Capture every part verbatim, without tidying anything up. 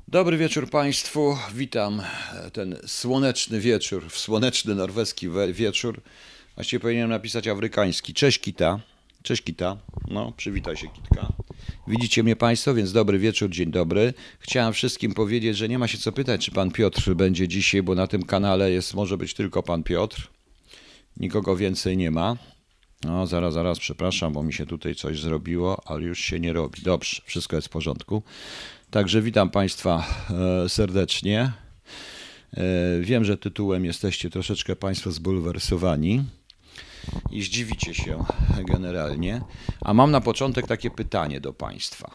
Dobry wieczór Państwu. Witam ten słoneczny wieczór, w słoneczny norweski wieczór. Właściwie powinienem napisać afrykański. Cześć Kita. Cześć Kita. No, przywitaj się Kitka. Widzicie mnie Państwo, więc dobry wieczór, dzień dobry. Chciałem wszystkim powiedzieć, że nie ma się co pytać, czy Pan Piotr będzie dzisiaj, bo na tym kanale jest, może być tylko Pan Piotr. Nikogo więcej nie ma. No, zaraz, zaraz, przepraszam, bo mi się tutaj coś zrobiło, ale już się nie robi. Dobrze, wszystko jest w porządku. Także witam Państwa serdecznie. Wiem, że tytułem jesteście troszeczkę Państwo zbulwersowani i zdziwicie się generalnie. A mam na początek takie pytanie do Państwa.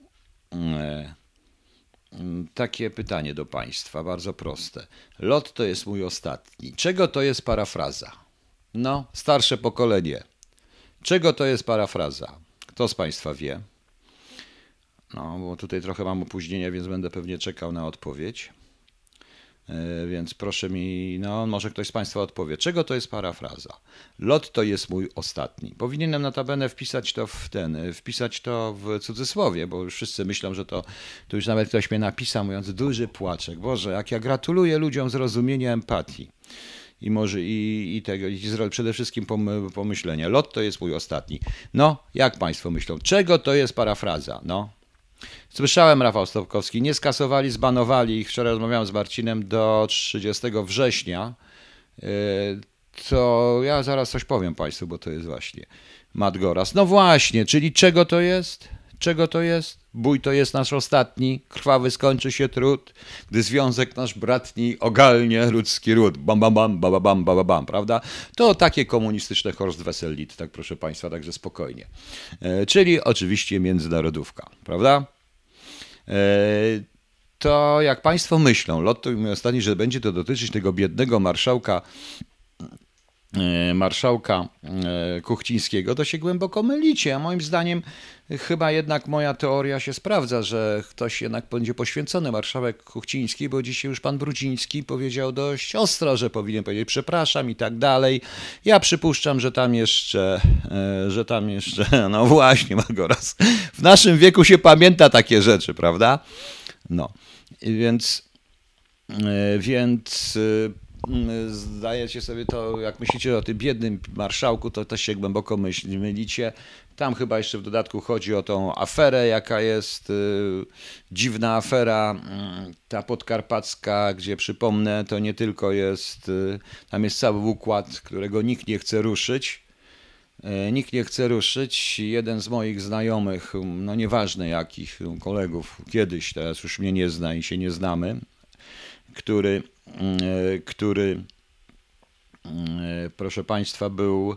Takie pytanie do Państwa, bardzo proste. Lot to jest mój ostatni. Czego to jest parafraza? No, starsze pokolenie. Czego to jest parafraza? Kto z Państwa wie? No, bo tutaj trochę mam opóźnienia, więc będę pewnie czekał na odpowiedź. Yy, więc proszę mi, no może ktoś z Państwa odpowie. Czego to jest parafraza? Lot to jest mój ostatni. Powinienem notabene wpisać to w ten, wpisać to w cudzysłowie, bo już wszyscy myślą, że to, tu już nawet ktoś mnie napisał, mówiąc duży płaczek. Boże, jak ja gratuluję ludziom zrozumienia empatii. I może i, i tego, i przede wszystkim pomyślenia. Lot to jest mój ostatni. No, jak Państwo myślą? Czego to jest parafraza? No. Słyszałem, Rafał Stopkowski, nie skasowali, zbanowali ich. Wczoraj rozmawiałem z Marcinem do trzydziestego września. To ja zaraz coś powiem Państwu, bo to jest właśnie Matt Goras. No właśnie, czyli czego to jest? Czego to jest? Bój to jest nasz ostatni, krwawy skończy się trud, gdy związek nasz bratni ogalnie ludzki ród. Bam, bam, bam, bam, bam, bam, bam, prawda? To takie komunistyczne Horst Wessel-Lied, tak proszę Państwa, także spokojnie. E, czyli oczywiście międzynarodówka, prawda? E, to jak Państwo myślą, lot to mi ostatni, że będzie to dotyczyć tego biednego marszałka marszałka Kuchcińskiego, to się głęboko mylicie. A moim zdaniem chyba jednak moja teoria się sprawdza, że ktoś jednak będzie poświęcony, marszałek Kuchciński, bo dzisiaj już pan Brudziński powiedział dość ostro, że powinien powiedzieć przepraszam i tak dalej. Ja przypuszczam, że tam jeszcze, że tam jeszcze, no właśnie, Magoras, w naszym wieku się pamięta takie rzeczy, prawda? No, więc, więc zdajecie sobie to, jak myślicie o tym biednym marszałku, to też się głęboko myśl, mylicie. Tam chyba jeszcze w dodatku chodzi o tą aferę, jaka jest, yy, dziwna afera, yy, ta podkarpacka, gdzie przypomnę, to nie tylko jest, yy, tam jest cały układ, którego nikt nie chce ruszyć. Yy, nikt nie chce ruszyć. Jeden z moich znajomych, no nieważne jakich, kolegów kiedyś, teraz już mnie nie zna i się nie znamy, który który, proszę Państwa, był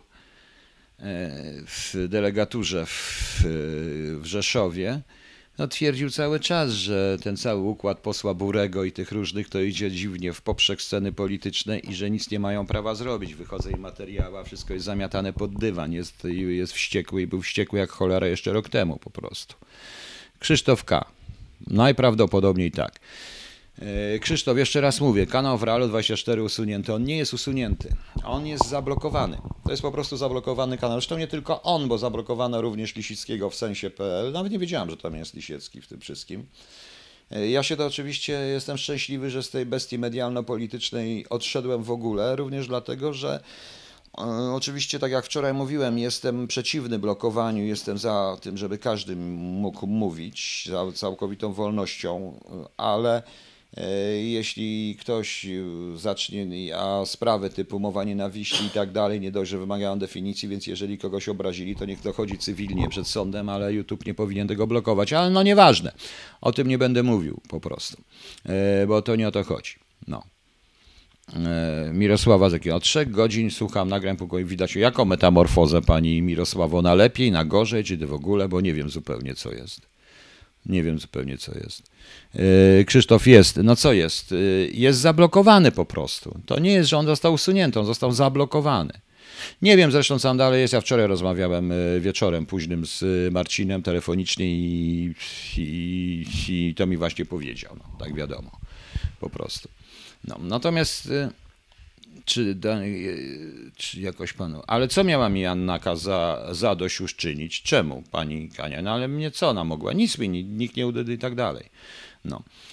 w delegaturze w, w Rzeszowie, no twierdził cały czas, że ten cały układ posła Burego i tych różnych to idzie dziwnie w poprzek sceny politycznej i że nic nie mają prawa zrobić. Wychodzą im materiały, a wszystko jest zamiatane pod dywan. Jest, jest wściekły i był wściekły jak cholera jeszcze rok temu po prostu. Krzysztof K. Najprawdopodobniej tak. Krzysztof, jeszcze raz mówię, kanał w Realu dwadzieścia cztery usunięty, on nie jest usunięty, on jest zablokowany, to jest po prostu zablokowany kanał, zresztą nie tylko on, bo zablokowano również Lisickiego w sensie.pl, nawet nie wiedziałem, że tam jest Lisiecki w tym wszystkim. Ja się to oczywiście jestem szczęśliwy, że z tej bestii medialno-politycznej odszedłem w ogóle, również dlatego, że oczywiście, tak jak wczoraj mówiłem, jestem przeciwny blokowaniu, jestem za tym, żeby każdy mógł mówić, za całkowitą wolnością, ale jeśli ktoś zacznie, a sprawy typu mowa nienawiści i tak dalej, nie dość, że wymagają definicji, więc jeżeli kogoś obrazili, to niech dochodzi cywilnie przed sądem, ale YouTube nie powinien tego blokować, ale no nieważne, o tym nie będę mówił po prostu, bo to nie o to chodzi, no. Mirosława Zekiel. Od trzech godzin słucham nagrań pokoju. Widać jaką metamorfozę pani Mirosławo, na lepiej, na gorzej, czy w ogóle, bo nie wiem zupełnie co jest. Nie wiem zupełnie co jest. Krzysztof jest. No co jest? Jest zablokowany po prostu. To nie jest, że on został usunięty, on został zablokowany. Nie wiem zresztą co tam dalej jest. Ja wczoraj rozmawiałem wieczorem późnym z Marcinem telefonicznie i, i, i to mi właśnie powiedział. No, tak wiadomo. Po prostu. No, natomiast czy, czy jakoś panu... Ale co miała mi Annaka za, zadośćuczynić? Czemu, pani Kania? No ale mnie co ona mogła? Nic mi, nikt nie uderzył i tak dalej. No.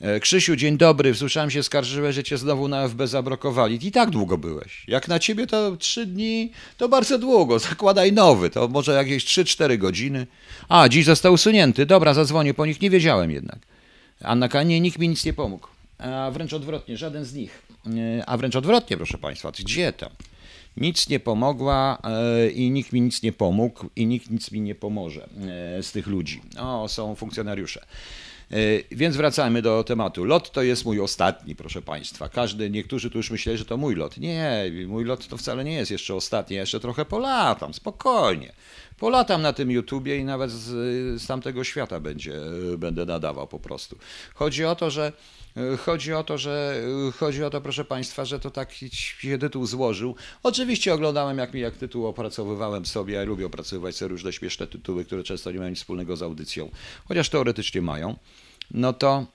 Krzysiu, dzień dobry. Słyszałem się, skarżyłeś, że cię znowu na F B zablokowali. I tak długo byłeś. Jak na ciebie to trzy dni, to bardzo długo. Zakładaj nowy. To może jakieś trzy cztery godziny. A, dziś został usunięty. Dobra, zadzwonię po nich. Nie wiedziałem jednak. Anna K. Nie, nikt mi nic nie pomógł. A wręcz odwrotnie, żaden z nich. A wręcz odwrotnie, proszę państwa. Gdzie tam? Nic nie pomogła i nikt mi nic nie pomógł i nikt nic mi nie pomoże z tych ludzi. O, są funkcjonariusze. Więc wracajmy do tematu. Lot to jest mój ostatni, proszę państwa. Każdy, niektórzy tu już myśleli, że to mój lot. Nie, mój lot to wcale nie jest jeszcze ostatni. Ja jeszcze trochę polatam, spokojnie. Polatam na tym YouTubie i nawet z, z tamtego świata będzie, będę nadawał po prostu. Chodzi o to, że Chodzi o to, że chodzi o to, proszę państwa, że to tak się tytuł złożył. Oczywiście oglądałem, jak mi jak tytuł opracowywałem sobie. Ja lubię opracowywać sobie różne śmieszne tytuły, które często nie mają nic wspólnego z audycją, chociaż teoretycznie mają. No to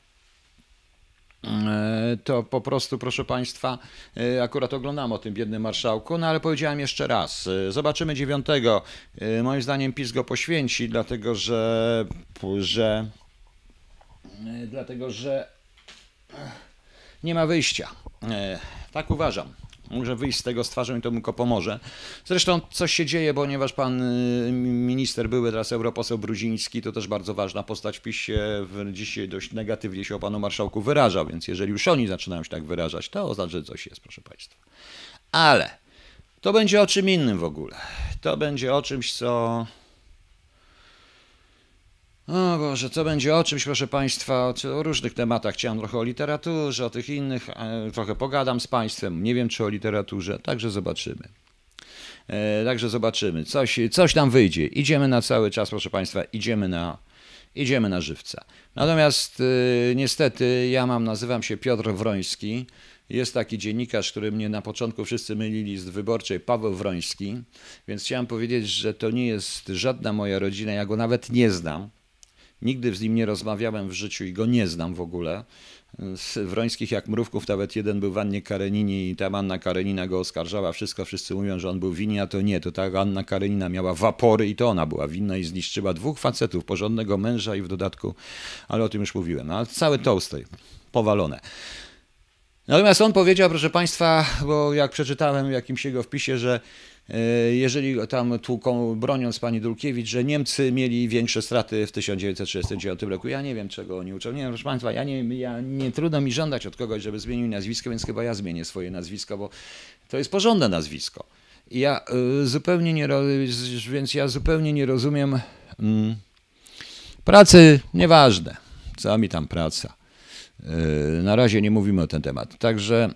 to po prostu, proszę państwa, akurat oglądam o tym biednym marszałku, no ale powiedziałem jeszcze raz, zobaczymy dziewiątego. Moim zdaniem PiS go poświęci, dlatego że, że dlatego, że nie ma wyjścia. Tak uważam. Może wyjść z tego z twarzą i to mu pomoże. Zresztą coś się dzieje, ponieważ pan minister, były teraz europoseł Brudziński, to też bardzo ważna postać w PiSie, dzisiaj dość negatywnie się o panu marszałku wyrażał, więc jeżeli już oni zaczynają się tak wyrażać, to oznacza, że coś jest, proszę państwa. Ale to będzie o czym innym w ogóle. To będzie o czymś, co... O Boże, co będzie o czymś, proszę państwa, o różnych tematach. Chciałem trochę o literaturze, o tych innych, trochę pogadam z państwem. Nie wiem, czy o literaturze, także zobaczymy. E, także zobaczymy. Coś, coś nam wyjdzie. Idziemy na cały czas, proszę państwa, idziemy na, idziemy na żywca. Natomiast e, niestety ja mam, nazywam się Piotr Wroński. Jest taki dziennikarz, który mnie na początku wszyscy mylili z Wyborczej, Paweł Wroński. Więc chciałem powiedzieć, że to nie jest żadna moja rodzina, ja go nawet nie znam. Nigdy z nim nie rozmawiałem w życiu i go nie znam w ogóle. Z Wrońskich jak mrówków, nawet jeden był w Annie Kareninie i tam Anna Karenina go oskarżała. Wszystko, wszyscy mówią, że on był winny, a to nie. To ta Anna Karenina miała wapory i to ona była winna i zniszczyła dwóch facetów, porządnego męża i w dodatku, ale o tym już mówiłem, a całe toasty powalone. Natomiast on powiedział, proszę państwa, bo jak przeczytałem w jakimś jego wpisie, że jeżeli tam tłuką, broniąc pani Dulkiewicz, że Niemcy mieli większe straty w tysiąc dziewięćset trzydziestym dziewiątym roku. Ja nie wiem, czego oni uczą. Nie wiem, proszę państwa, ja nie, ja nie trudno mi żądać od kogoś, żeby zmienił nazwisko, więc chyba ja zmienię swoje nazwisko, bo to jest porządne nazwisko. I ja y, zupełnie nie, więc ja zupełnie nie rozumiem mm, pracy, nieważne, co mi tam praca. Y, na razie nie mówimy o ten temat. Także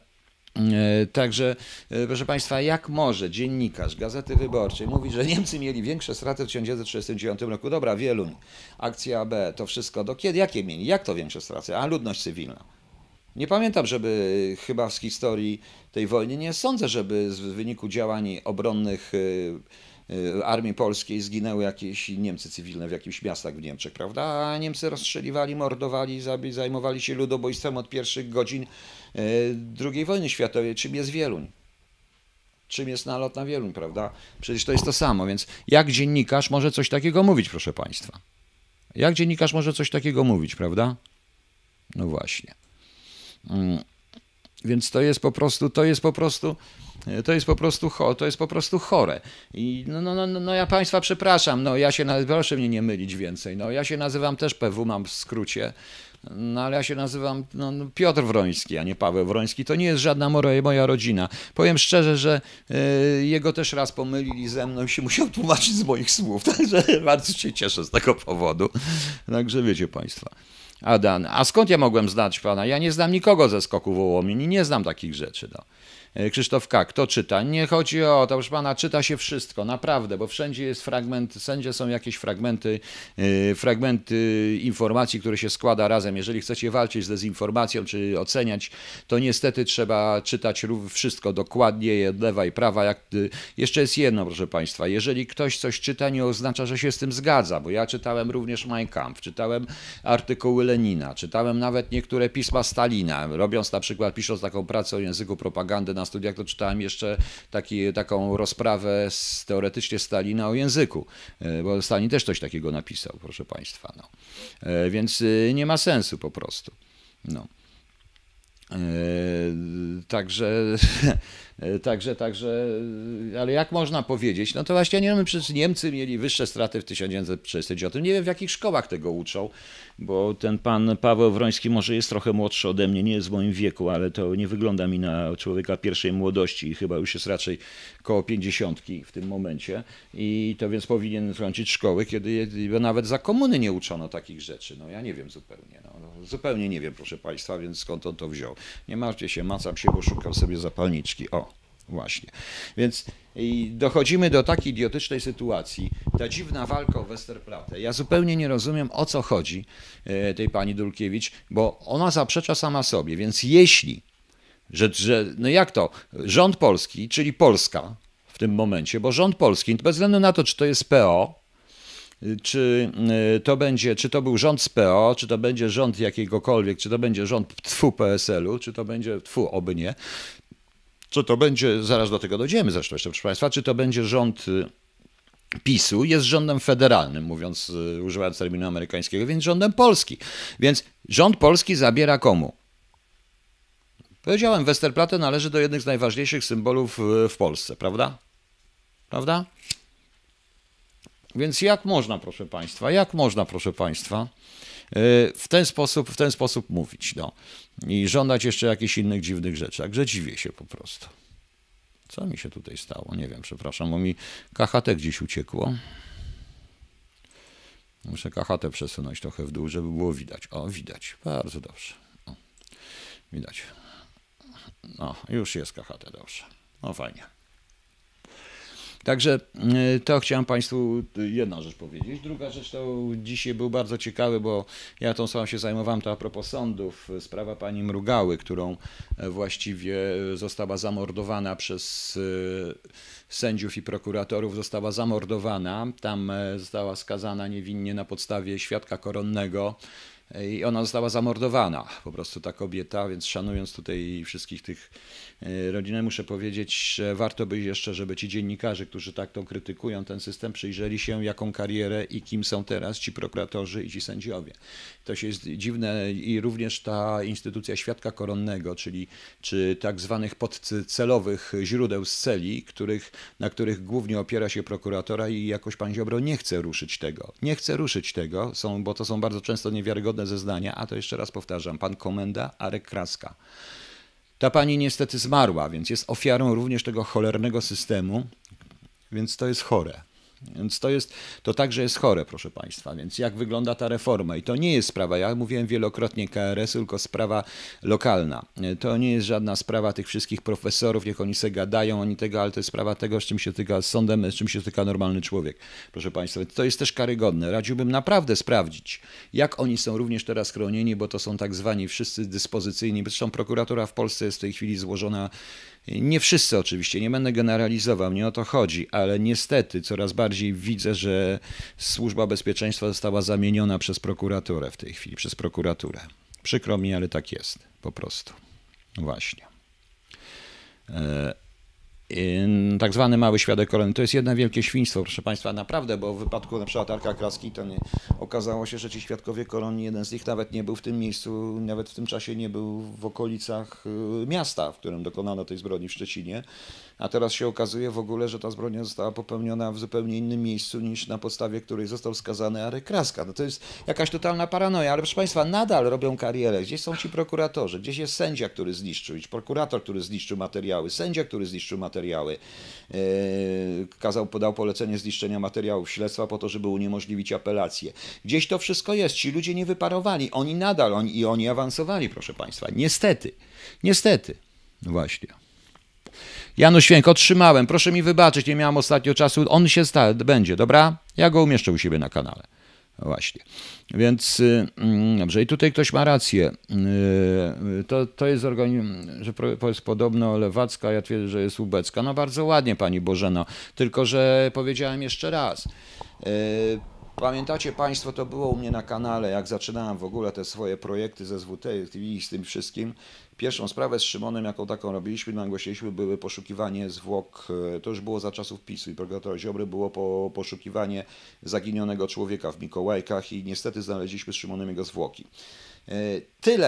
Także, proszę państwa, jak może dziennikarz Gazety Wyborczej mówić, że Niemcy mieli większe straty w tysiąc dziewięćset trzydziestym dziewiątym roku? Dobra, Wieluń, akcja B, to wszystko. Do kiedy? Jakie mieli? Jak to większe straty? A ludność cywilna. Nie pamiętam, żeby chyba z historii tej wojny, nie sądzę, żeby w wyniku działań obronnych Armii Polskiej zginęły jakieś Niemcy cywilne w jakichś miastach w Niemczech, prawda? A Niemcy rozstrzeliwali, mordowali, zajmowali się ludobójstwem od pierwszych godzin drugiej wojny światowej. Czym jest Wieluń? Czym jest nalot na Wieluń, prawda? Przecież to jest to samo, więc jak dziennikarz może coś takiego mówić, proszę państwa? Jak dziennikarz może coś takiego mówić, prawda? No właśnie. Więc to jest po prostu, to jest po prostu, to jest po prostu, to jest po prostu chore. I no, no, no, no ja państwa przepraszam, no ja się, proszę mnie nie mylić więcej, no ja się nazywam też P W, mam w skrócie, no ale ja się nazywam no, Piotr Wroński, a nie Paweł Wroński. To nie jest żadna moja rodzina. Powiem szczerze, że y, jego też raz pomylili ze mną i się musiał tłumaczyć z moich słów, także bardzo się cieszę z tego powodu. Także wiecie państwo. Adan, a skąd ja mogłem znać pana? Ja nie znam nikogo ze Skoku Wołomin i nie znam takich rzeczy. No. Krzysztof K. Kto czyta? Nie chodzi o to, proszę pana, czyta się wszystko, naprawdę, bo wszędzie jest fragment, wszędzie są jakieś fragmenty, yy, fragmenty informacji, które się składa razem. Jeżeli chcecie walczyć z dezinformacją, czy oceniać, to niestety trzeba czytać wszystko dokładnie, od lewa i prawa. Jak, yy, jeszcze jest jedno, proszę państwa, jeżeli ktoś coś czyta, nie oznacza, że się z tym zgadza, bo ja czytałem również Mein Kampf, czytałem artykuły Lenina, czytałem nawet niektóre pisma Stalina, robiąc na przykład, pisząc taką pracę o języku propagandy na studiach, to czytałem jeszcze taki, taką rozprawę z, teoretycznie Stalina o języku, bo Stalin też coś takiego napisał, proszę państwa. No. Więc nie ma sensu po prostu. No. Także, także, także, ale jak można powiedzieć? No to właśnie nie wiem, przecież Niemcy mieli wyższe straty w tysiąc dziewięćset trzydziestym dziewiątym. Nie wiem, w jakich szkołach tego uczą, bo ten pan Paweł Wroński może jest trochę młodszy ode mnie, nie jest w moim wieku, ale to nie wygląda mi na człowieka pierwszej młodości i chyba już jest raczej koło pięćdziesiątki w tym momencie. I to więc powinien skończyć szkoły, kiedy nawet za komuny nie uczono takich rzeczy. No ja nie wiem zupełnie. No, zupełnie nie wiem, proszę państwa, więc skąd on to wziął. Nie martwcie się, macam się, bo szukam sobie zapalniczki. O, właśnie. Więc i dochodzimy do takiej idiotycznej sytuacji. Ta dziwna walka o Westerplatte. Ja zupełnie nie rozumiem, o co chodzi tej pani Dulkiewicz, bo ona zaprzecza sama sobie. Więc jeśli, że, że no jak to, rząd polski, czyli Polska w tym momencie, bo rząd polski, bez względu na to, czy to jest P O, czy to będzie, czy to był rząd z P O, czy to będzie rząd jakiegokolwiek, czy to będzie rząd tfu P S L u, czy to będzie tfu, oby nie, czy to będzie, zaraz do tego dojdziemy zresztą jeszcze, proszę państwa, czy to będzie rząd PiSu, jest rządem federalnym, mówiąc, używając terminu amerykańskiego, więc rządem Polski. Więc rząd polski zabiera komu? Powiedziałem, Westerplatte należy do jednych z najważniejszych symbolów w Polsce, prawda? Prawda? Więc jak można, proszę państwa, jak można, proszę państwa, w ten sposób, w ten sposób mówić, no. I żądać jeszcze jakichś innych dziwnych rzeczy. Także dziwię się po prostu. Co mi się tutaj stało? Nie wiem, przepraszam, bo mi K H T gdzieś uciekło. Muszę K H T przesunąć trochę w dół, żeby było widać. O, widać. Bardzo dobrze. O, widać. No, już jest K H T, dobrze. No fajnie. Także to chciałem państwu jedna rzecz powiedzieć. Druga rzecz to dzisiaj był bardzo ciekawy, bo ja tą sprawą się zajmowałem, to a propos sądów, sprawa pani Mrugały, którą właściwie została zamordowana przez sędziów i prokuratorów, została zamordowana. Tam została skazana niewinnie na podstawie świadka koronnego. I ona została zamordowana, po prostu ta kobieta, więc szanując tutaj wszystkich tych rodzin, muszę powiedzieć, że warto by jeszcze, żeby ci dziennikarze, którzy tak to krytykują ten system, przyjrzeli się, jaką karierę i kim są teraz ci prokuratorzy i ci sędziowie. To się jest dziwne i również ta instytucja świadka koronnego, czyli czy tak zwanych podcelowych źródeł z celi, których, na których głównie opiera się prokuratora i jakoś pan Ziobro nie chce ruszyć tego. Nie chce ruszyć tego, są, bo to są bardzo często niewiarygodne zeznania, a to jeszcze raz powtarzam, pan komenda Arek Kraska. Ta pani niestety zmarła, więc jest ofiarą również tego cholernego systemu, więc to jest chore. Więc to jest, to także jest chore, proszę państwa. Więc jak wygląda ta reforma? I to nie jest sprawa, ja mówiłem wielokrotnie K R S u, tylko sprawa lokalna. To nie jest żadna sprawa tych wszystkich profesorów, niech oni se gadają, oni tego, ale to jest sprawa tego, z czym się tyka z sądem, z czym się tyka normalny człowiek, proszę państwa. To jest też karygodne. Radziłbym naprawdę sprawdzić, jak oni są również teraz chronieni, bo to są tak zwani wszyscy dyspozycyjni. Zresztą prokuratura w Polsce jest w tej chwili złożona. Nie wszyscy oczywiście, nie będę generalizował, nie o to chodzi, ale niestety coraz bardziej widzę, że Służba Bezpieczeństwa została zamieniona przez prokuraturę w tej chwili, przez prokuraturę. Przykro mi, ale tak jest, po prostu. Właśnie. Tak zwany mały świadek koronny. To jest jedno wielkie świństwo, proszę państwa, naprawdę, bo w wypadku na przykład Arka Kraski to nie, okazało się, że ci świadkowie koronni, jeden z nich nawet nie był w tym miejscu, nawet w tym czasie nie był w okolicach miasta, w którym dokonano tej zbrodni w Szczecinie, a teraz się okazuje w ogóle, że ta zbrodnia została popełniona w zupełnie innym miejscu niż na podstawie której został skazany Arek Kraska. No to jest jakaś totalna paranoja, ale proszę państwa, nadal robią karierę. Gdzieś są ci prokuratorzy, gdzieś jest sędzia, który zniszczył, prokurator, który zniszczył materiały, sędzia, który zniszczył materiały, yy, kazał, podał polecenie zniszczenia materiałów śledztwa po to, żeby uniemożliwić apelację. Gdzieś to wszystko jest. Ci ludzie nie wyparowali. Oni nadal, oni, i oni awansowali, proszę państwa. Niestety. Niestety. Właśnie. Janusz Święk, otrzymałem. Proszę mi wybaczyć, nie miałem ostatnio czasu. On się sta- będzie, dobra? Ja go umieszczę u siebie na kanale. Właśnie. Więc yy, dobrze, i tutaj ktoś ma rację. Yy, to, to jest organizacja, że to jest podobno lewacka, ja twierdzę, że jest ubecka. No bardzo ładnie, pani Bożeno. Tylko że powiedziałem jeszcze raz. Yy, Pamiętacie państwo, to było u mnie na kanale, jak zaczynałem w ogóle te swoje projekty ze S W T T V i z tym wszystkim. Pierwszą sprawę z Szymonem, jaką taką robiliśmy, nagłośniliśmy, były poszukiwanie zwłok, to już było za czasów PiSu i prokuratora Ziobry, było po, poszukiwanie zaginionego człowieka w Mikołajkach i niestety znaleźliśmy z Szymonem jego zwłoki. Tyle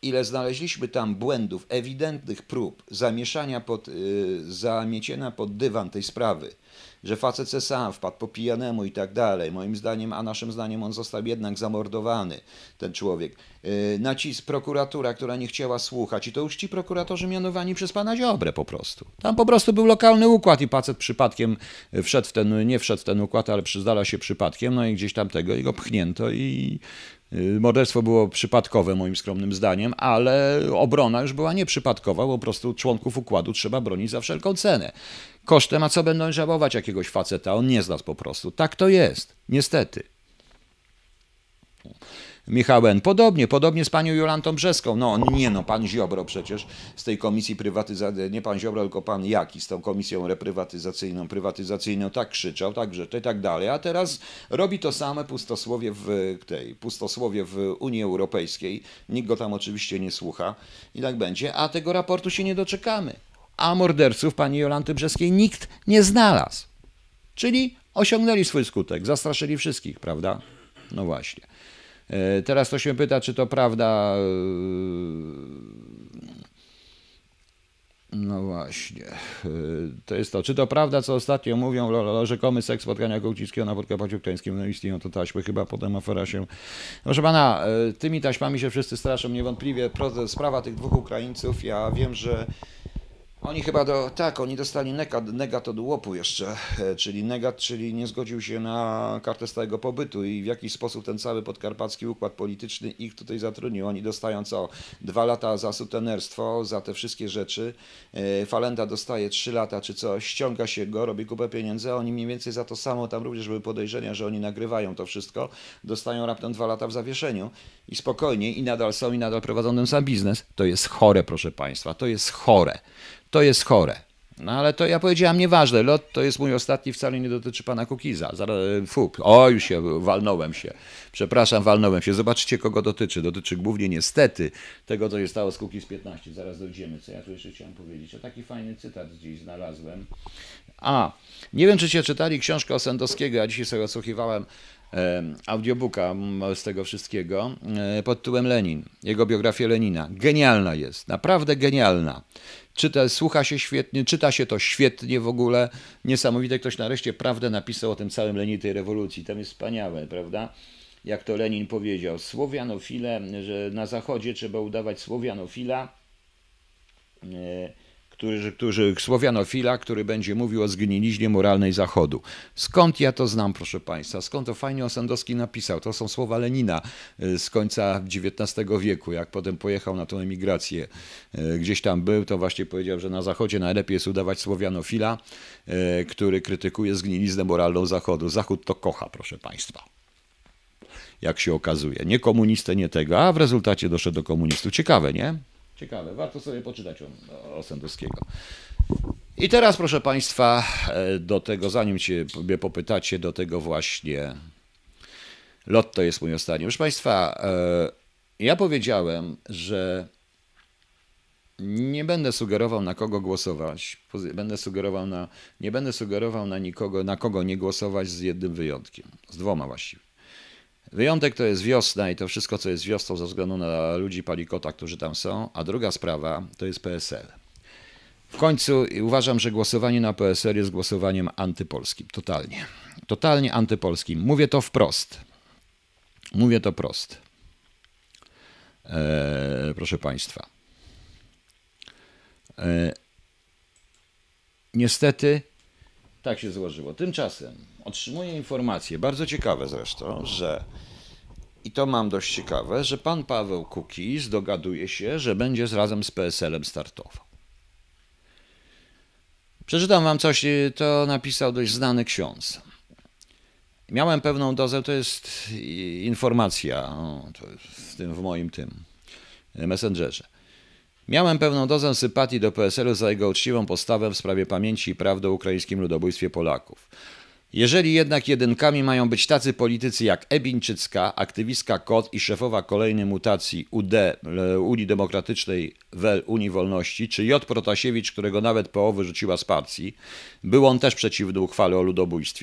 ile znaleźliśmy tam błędów, ewidentnych prób zamieszania pod, yy, zamiecienia pod dywan tej sprawy, że facet se sam wpadł po pijanemu i tak dalej. Moim zdaniem, a naszym zdaniem on został jednak zamordowany, ten człowiek. Yy, nacisk prokuratura, która nie chciała słuchać i to już ci prokuratorzy mianowani przez pana Ziobrę po prostu. Tam po prostu był lokalny układ i facet przypadkiem wszedł w ten, nie wszedł w ten układ, ale przyznała się przypadkiem, no i gdzieś tam tego i go pchnięto i morderstwo było przypadkowe moim skromnym zdaniem, ale obrona już była nieprzypadkowa, bo po prostu członków układu trzeba bronić za wszelką cenę. Kosztem, a co będą żałować jakiegoś faceta? On nie zna po prostu. Tak to jest, niestety. Michał N. Podobnie, podobnie z panią Jolantą Brzeską. No nie no, pan Ziobro przecież z tej komisji prywatyzacyjnej, nie pan Ziobro, tylko pan Jaki z tą komisją reprywatyzacyjną, prywatyzacyjną tak krzyczał, tak że i tak dalej, a teraz robi to same pustosłowie w tej, pustosłowie w Unii Europejskiej. Nikt go tam oczywiście nie słucha i tak będzie, a tego raportu się nie doczekamy. A morderców pani Jolanty Brzeskiej nikt nie znalazł. Czyli osiągnęli swój skutek, zastraszyli wszystkich, prawda? No właśnie. Teraz ktoś mnie pyta, czy to prawda. No właśnie. To jest to. Czy to prawda, co ostatnio mówią o rzekomy seks spotkania Kołczyńskiego na Podkarpaciu Gdańskim? No istnieją to taśmy. Chyba potem afera się... Proszę pana, tymi taśmami się wszyscy straszą. Niewątpliwie sprawa tych dwóch Ukraińców. Ja wiem, że oni chyba do, tak, oni dostali negat, negat od łopu jeszcze, czyli negat, czyli nie zgodził się na kartę stałego pobytu i w jakiś sposób ten cały podkarpacki układ polityczny ich tutaj zatrudnił. Oni dostają co? Dwa lata za sutenerstwo, za te wszystkie rzeczy. Falenda dostaje trzy lata czy coś, ściąga się go, robi kupę pieniędzy, a oni mniej więcej za to samo, tam również były podejrzenia, że oni nagrywają to wszystko, dostają raptem dwa lata w zawieszeniu i spokojnie i nadal są i nadal prowadzą ten sam biznes. To jest chore, proszę państwa, to jest chore. To jest chore. No ale to ja powiedziałam, nieważne, lot to jest mój ostatni, wcale nie dotyczy pana Kukiza. Zaraz, fu, o już się, walnąłem się. Przepraszam, walnąłem się. Zobaczcie, kogo dotyczy. Dotyczy głównie niestety tego, co się stało z Kukiz piętnaście. Zaraz dojdziemy, co ja tu jeszcze chciałem powiedzieć. O taki fajny cytat gdzieś znalazłem. A, nie wiem, czy się czytali książkę Osendowskiego. Ja dzisiaj sobie odsłuchiwałem e, audiobooka z tego wszystkiego e, pod tytułem Lenin. Jego biografię Lenina. Genialna jest, naprawdę genialna. Czyta, słucha się świetnie, czyta się to świetnie w ogóle. Niesamowite, ktoś nareszcie prawdę napisał o tym całym Leninie, tej rewolucji. Tam jest wspaniałe, prawda? Jak to Lenin powiedział, słowianofile, że na zachodzie trzeba udawać słowianofila, który, który, słowianofila, który będzie mówił o zgniliźnie moralnej Zachodu. Skąd ja to znam, proszę państwa? Skąd to fajnie Osendowski napisał? To są słowa Lenina z końca dziewiętnastego wieku, jak potem pojechał na tą emigrację. Gdzieś tam był, to właśnie powiedział, że na Zachodzie najlepiej jest udawać słowianofila, który krytykuje zgniliznę moralną Zachodu. Zachód to kocha, proszę państwa. Jak się okazuje. Nie komunistę, nie tego, a w rezultacie doszedł do komunistów. Ciekawe, nie? Ciekawe, warto sobie poczytać o, o Osendowskiego. I teraz, proszę państwa, do tego, zanim się mnie popytacie, do tego właśnie lot to jest mój ostatni. Proszę państwa, ja powiedziałem, że nie będę sugerował, na kogo głosować. Będę sugerował na, nie będę sugerował na nikogo, na kogo nie głosować z jednym wyjątkiem. Z dwoma właściwie. Wyjątek to jest wiosna i to wszystko, co jest wiosną ze względu na ludzi Palikota, którzy tam są, a druga sprawa to jest P S L. W końcu uważam, że głosowanie na P S L jest głosowaniem antypolskim. Totalnie. Totalnie antypolskim. Mówię to wprost. Mówię to prost. Eee, proszę państwa. Eee, niestety tak się złożyło. Tymczasem otrzymuję informacje, bardzo ciekawe zresztą, że i to mam dość ciekawe, że pan Paweł Kukiz dogaduje się, że będzie razem z P S L-em startował. Przeczytam wam coś, to napisał dość znany ksiądz. Miałem pewną dozę, to jest informacja o, to jest w, tym, w moim tym messengerze. Miałem pewną dozę sympatii do P S L-u za jego uczciwą postawę w sprawie pamięci i prawdy o ukraińskim ludobójstwie Polaków. Jeżeli jednak jedynkami mają być tacy politycy jak Ebińczycka, aktywistka K O T i szefowa kolejnej mutacji U D, Unii Demokratycznej W L, Unii Wolności, czy J. Protasiewicz, którego nawet P O wyrzuciła z partii, był on też przeciwny uchwale o ludobójstwie,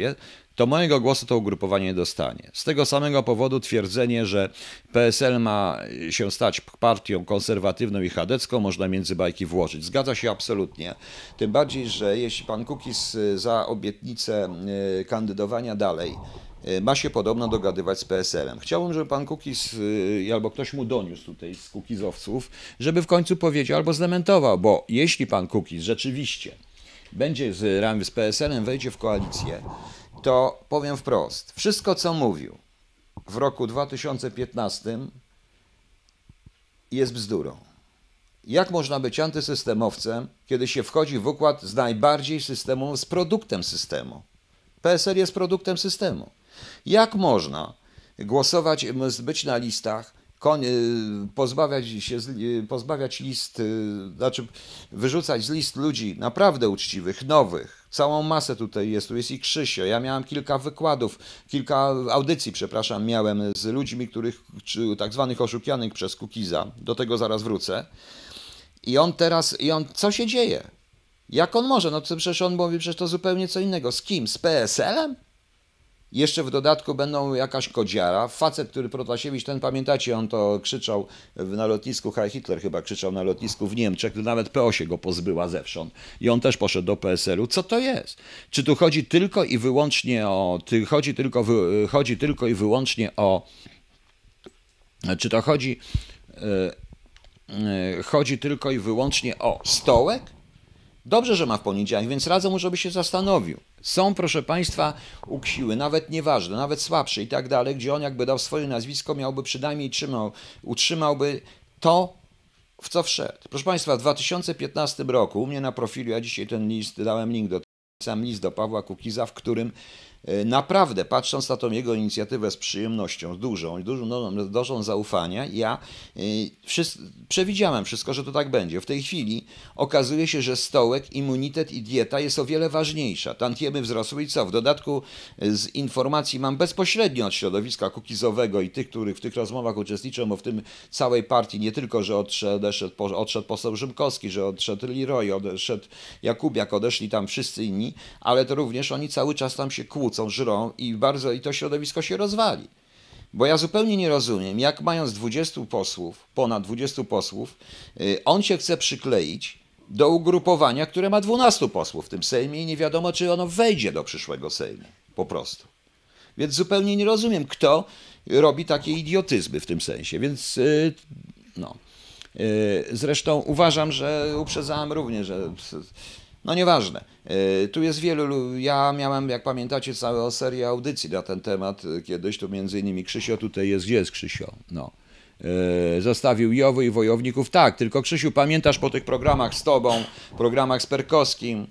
to mojego głosu to ugrupowanie nie dostanie. Z tego samego powodu twierdzenie, że P S L ma się stać partią konserwatywną i chadecką, można między bajki włożyć. Zgadza się absolutnie. Tym bardziej, że jeśli pan Kukiz za obietnicę kandydowania dalej ma się podobno dogadywać z P S L-em. Chciałbym, żeby pan Kukiz albo ktoś mu doniósł tutaj z kukizowców, żeby w końcu powiedział albo zdementował, bo jeśli pan Kukiz rzeczywiście będzie z ramy z P S L-em, wejdzie w koalicję, to powiem wprost, wszystko co mówił w roku dwa tysiące piętnastym jest bzdurą. Jak można być antysystemowcem, kiedy się wchodzi w układ z najbardziej systemowym, z produktem systemu? P S L jest produktem systemu. Jak można głosować, być na listach, pozbawiać się, pozbawiać list, znaczy wyrzucać z list ludzi naprawdę uczciwych, nowych. Całą masę tutaj jest, tu jest i Krzysio. Ja miałem kilka wykładów, kilka audycji, przepraszam, miałem z ludźmi, których, tak zwanych oszukianych przez Kukiza. Do tego zaraz wrócę. I on teraz, i on, co się dzieje? Jak on może? No to przecież on mówi, przecież to zupełnie co innego. Z kim? Z P S L-em? Jeszcze w dodatku będą jakaś kodziara. Facet, który Protasiewicz, ten pamiętacie, on to krzyczał na lotnisku, Heil Hitler chyba krzyczał na lotnisku w Niemczech, to nawet P O się go pozbyła zewsząd. I on też poszedł do P S L-u. Co to jest? Czy tu chodzi tylko i wyłącznie o... Chodzi tylko, chodzi tylko i wyłącznie o... Czy to chodzi... Chodzi tylko i wyłącznie o stołek? Dobrze, że ma w poniedziałek, więc radzę mu, żeby się zastanowił. Są, proszę Państwa, uksiły, nawet nieważne, nawet słabsze i tak dalej, gdzie on jakby dał swoje nazwisko, miałby przynajmniej trzymał, utrzymałby to, w co wszedł. Proszę Państwa, w dwa tysiące piętnastym roku u mnie na profilu, ja dzisiaj ten list, dałem link do sam list do Pawła Kukiza, w którym naprawdę, patrząc na tą jego inicjatywę z przyjemnością, dużą, dużą no, dozą zaufania, ja y, wszyscy, przewidziałem wszystko, że to tak będzie. W tej chwili okazuje się, że stołek, immunitet i dieta jest o wiele ważniejsza. Tantiemy wzrosły i co? W dodatku z informacji mam bezpośrednio od środowiska kukizowego i tych, których w tych rozmowach uczestniczą, bo w tym całej partii nie tylko, że odszedł, odszedł, odszedł poseł Rzymkowski, że odszedł Leroy, odszedł Jakubiak, odeszli tam wszyscy inni, ale to również oni cały czas tam się kłócą, żrą i bardzo i to środowisko się rozwali. Bo ja zupełnie nie rozumiem, jak mając dwudziestu posłów, ponad dwudziestu posłów, on się chce przykleić do ugrupowania, które ma dwunastu posłów w tym Sejmie i nie wiadomo, czy ono wejdzie do przyszłego Sejmu. Po prostu. Więc zupełnie nie rozumiem, kto robi takie idiotyzmy w tym sensie. Więc no. Zresztą uważam, że uprzedzałem również, że no nieważne. Tu jest wielu, ja miałem, jak pamiętacie, całą serię audycji na ten temat kiedyś, tu między innymi Krzysio, tutaj jest, gdzie jest Krzysio? No. Zostawił Jowy i wojowników, tak, tylko Krzysiu, pamiętasz po tych programach z tobą, programach z Perkowskim,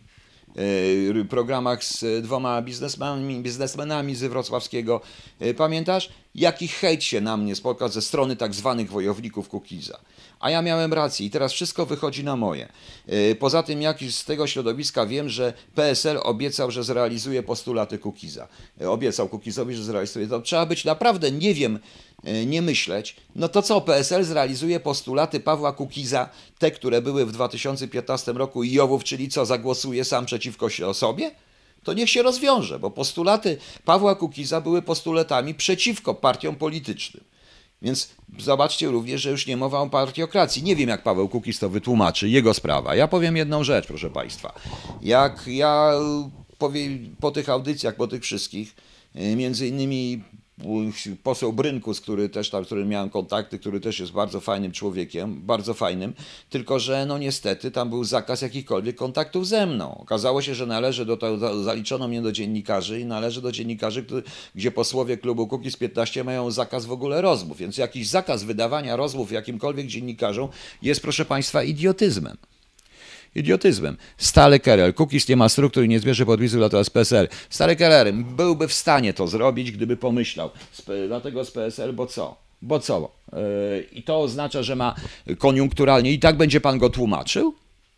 programach z dwoma biznesmenami, biznesmenami z wrocławskiego, pamiętasz, jaki hejt się na mnie spotkał ze strony tak zwanych wojowników Kukiza. A ja miałem rację i teraz wszystko wychodzi na moje. Poza tym, jak z tego środowiska wiem, że P S L obiecał, że zrealizuje postulaty Kukiza. Obiecał Kukizowi, że zrealizuje. To trzeba być naprawdę, nie wiem, nie myśleć. No to co, P S L zrealizuje postulaty Pawła Kukiza, te, które były w dwa tysiące piętnastym roku i Jowów, czyli co, zagłosuje sam przeciwko sobie? To niech się rozwiąże, bo postulaty Pawła Kukiza były postulatami przeciwko partiom politycznym. Więc zobaczcie również, że już nie mowa o partiokracji. Nie wiem, jak Paweł Kukiz to wytłumaczy, jego sprawa. Ja powiem jedną rzecz, proszę Państwa. Jak ja powiem, po tych audycjach, po tych wszystkich, między innymi poseł Brynkus, który też tam, z którym miałem kontakty, który też jest bardzo fajnym człowiekiem, bardzo fajnym, tylko że no niestety tam był zakaz jakichkolwiek kontaktów ze mną. Okazało się, że należy do tego, zaliczono mnie do dziennikarzy i należy do dziennikarzy, który, gdzie posłowie klubu Kukiz piętnaście mają zakaz w ogóle rozmów, więc jakiś zakaz wydawania rozmów jakimkolwiek dziennikarzom jest, proszę Państwa, idiotyzmem. Idiotyzmem. Stary Keller. Kukiz nie ma struktur i nie zbierze podpisów dla z P S L. Stary Keller byłby w stanie to zrobić, gdyby pomyślał. Dlatego z P S L, bo co? Bo co? Yy, I to oznacza, że ma koniunkturalnie i tak będzie pan go tłumaczył?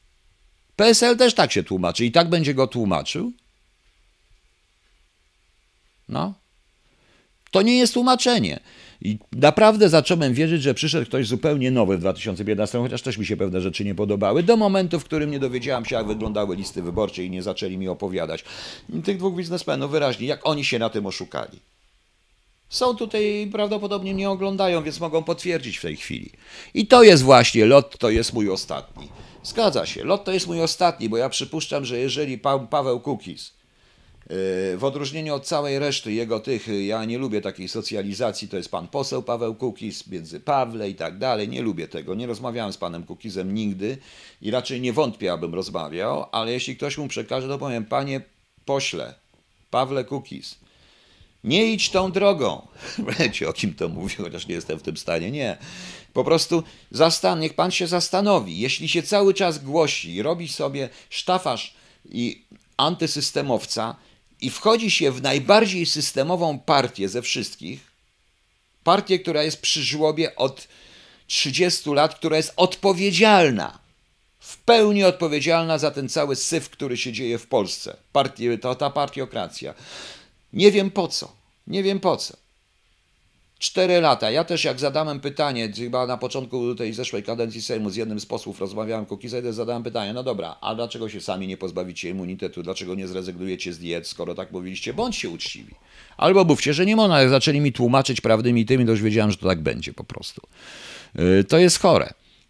P S L też tak się tłumaczy i tak będzie go tłumaczył? No. To nie jest tłumaczenie. I naprawdę zacząłem wierzyć, że przyszedł ktoś zupełnie nowy w dwa tysiące piętnastym, chociaż też mi się pewne rzeczy nie podobały, do momentu, w którym nie dowiedziałam się, jak wyglądały listy wyborcze i nie zaczęli mi opowiadać. Tych dwóch biznesmenów wyraźnie, jak oni się na tym oszukali. Są tutaj, prawdopodobnie nie oglądają, więc mogą potwierdzić w tej chwili. I to jest właśnie, lot to jest mój ostatni. Zgadza się, lot to jest mój ostatni, bo ja przypuszczam, że jeżeli pa Paweł Kukiz, w odróżnieniu od całej reszty jego tych, ja nie lubię takiej socjalizacji, to jest pan poseł Paweł Kukiz, między Pawle i tak dalej, nie lubię tego, nie rozmawiałem z panem Kukizem nigdy i raczej nie wątpię, abym rozmawiał, ale jeśli ktoś mu przekaże, to powiem, panie pośle, Pawle Kukiz, nie idź tą drogą. Wiecie, o kim to mówię, chociaż nie jestem w tym stanie. Nie. Po prostu zastan niech pan się zastanowi. Jeśli się cały czas głosi, robi sobie sztafaż i antysystemowca i wchodzi się w najbardziej systemową partię ze wszystkich, partię, która jest przy żłobie od trzydziestu lat, która jest odpowiedzialna, w pełni odpowiedzialna za ten cały syf, który się dzieje w Polsce. Partie, to ta partiokracja. Nie wiem po co. Nie wiem po co. Cztery lata. Ja też jak zadałem pytanie, chyba na początku tej zeszłej kadencji Sejmu z jednym z posłów rozmawiałem Kukiza i zadałem pytanie, no dobra, a dlaczego się sami nie pozbawicie immunitetu? Dlaczego nie zrezygnujecie z diet, skoro tak mówiliście? Bądźcie uczciwi. Albo mówcie, że nie można. Jak zaczęli mi tłumaczyć prawdymi tymi, to już wiedziałem, że to tak będzie po prostu. Yy, to jest chore.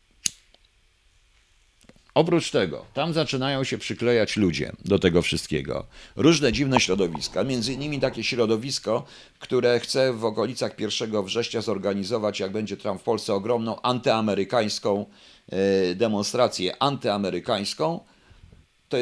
Oprócz tego, tam zaczynają się przyklejać ludzie do tego wszystkiego. Różne dziwne środowiska, między innymi takie środowisko, które chce w okolicach pierwszego września zorganizować, jak będzie Trump w Polsce, ogromną antyamerykańską demonstrację antyamerykańską, to,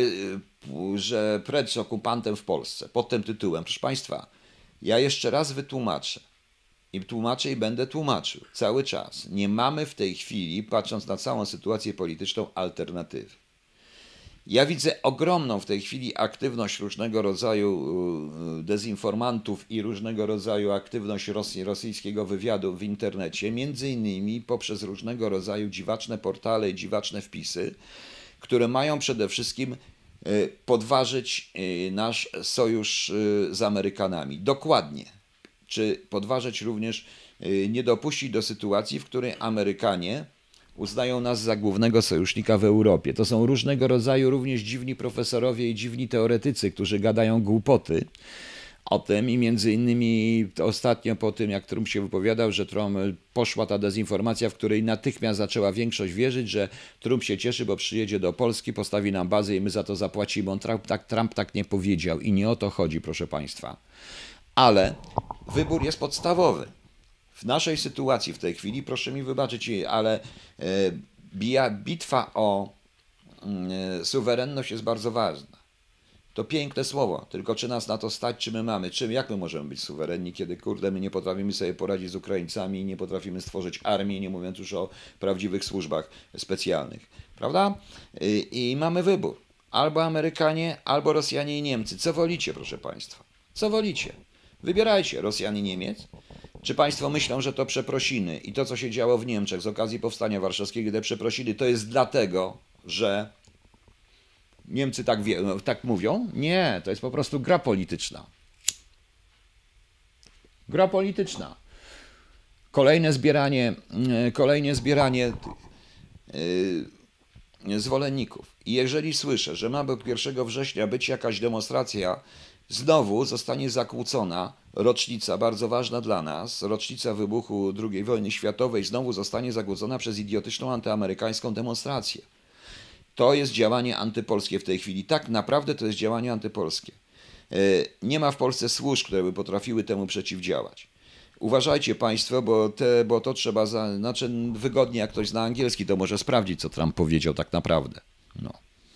że precz okupantem w Polsce, pod tym tytułem. Proszę Państwa, ja jeszcze raz wytłumaczę. I tłumaczę i będę tłumaczył cały czas. Nie mamy w tej chwili, patrząc na całą sytuację polityczną, alternatywy. Ja widzę ogromną w tej chwili aktywność różnego rodzaju dezinformantów i różnego rodzaju aktywność Rosji, rosyjskiego wywiadu w internecie, między innymi poprzez różnego rodzaju dziwaczne portale i dziwaczne wpisy, które mają przede wszystkim podważyć nasz sojusz z Amerykanami. Dokładnie. Czy podważyć również, nie dopuścić do sytuacji, w której Amerykanie uznają nas za głównego sojusznika w Europie. To są różnego rodzaju również dziwni profesorowie i dziwni teoretycy, którzy gadają głupoty o tym i między innymi ostatnio po tym, jak Trump się wypowiadał, że Trump poszła ta dezinformacja, w której natychmiast zaczęła większość wierzyć, że Trump się cieszy, bo przyjedzie do Polski, postawi nam bazę i my za to zapłacimy. On Trump tak, Trump tak nie powiedział i nie o to chodzi, proszę Państwa. Ale wybór jest podstawowy. W naszej sytuacji w tej chwili, proszę mi wybaczyć, ale bitwa o suwerenność jest bardzo ważna. To piękne słowo, tylko czy nas na to stać, czy my mamy, czym, jak my możemy być suwerenni, kiedy kurde my nie potrafimy sobie poradzić z Ukraińcami, nie potrafimy stworzyć armii, nie mówiąc już o prawdziwych służbach specjalnych, prawda? I, i mamy wybór. Albo Amerykanie, albo Rosjanie i Niemcy. Co wolicie, proszę Państwa? Co wolicie? Wybierajcie, Rosjan i Niemiec. Czy Państwo myślą, że to przeprosiny i to, co się działo w Niemczech z okazji Powstania Warszawskiego, te przeprosiny, to jest dlatego, że Niemcy tak, wie, tak mówią? Nie, to jest po prostu gra polityczna. Gra polityczna. Kolejne zbieranie, kolejne zbieranie yy, zwolenników. I jeżeli słyszę, że ma od pierwszego września być jakaś demonstracja, znowu zostanie zakłócona rocznica, bardzo ważna dla nas, rocznica wybuchu drugiej wojny światowej, znowu zostanie zakłócona przez idiotyczną antyamerykańską demonstrację. To jest działanie antypolskie w tej chwili. Tak naprawdę to jest działanie antypolskie. Nie ma w Polsce służb, które by potrafiły temu przeciwdziałać. Uważajcie Państwo, bo, te, bo to trzeba, za, znaczy wygodnie jak ktoś zna angielski, to może sprawdzić, co Trump powiedział tak naprawdę. No.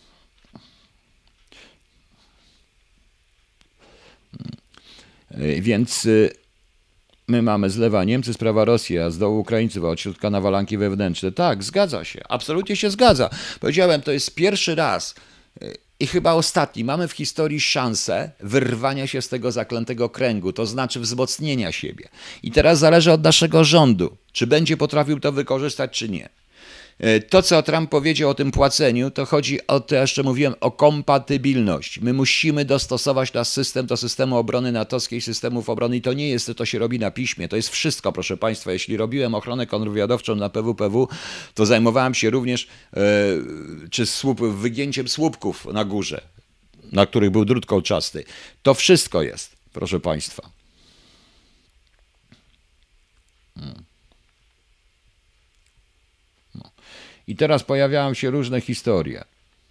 Więc my mamy z lewa Niemcy, z prawa Rosja, z dołu Ukraińców, a od środka nawalanki wewnętrzne. Tak, zgadza się, absolutnie się zgadza. Powiedziałem, to jest pierwszy raz i chyba ostatni. Mamy w historii szansę wyrwania się z tego zaklętego kręgu, to znaczy wzmocnienia siebie. I teraz zależy od naszego rządu, czy będzie potrafił to wykorzystać, czy nie. To, co Trump powiedział o tym płaceniu, to chodzi o to, jeszcze mówiłem, o kompatybilność. My musimy dostosować nasz system do systemu obrony natowskiej, systemów obrony i to nie jest, to się robi na piśmie. To jest wszystko, proszę Państwa. Jeśli robiłem ochronę kontrwywiadowczą na P W P W, to zajmowałem się również e, czy słup, wygięciem słupków na górze, na których był drut kolczasty. To wszystko jest, proszę Państwa. Hmm. No. I teraz pojawiają się różne historie.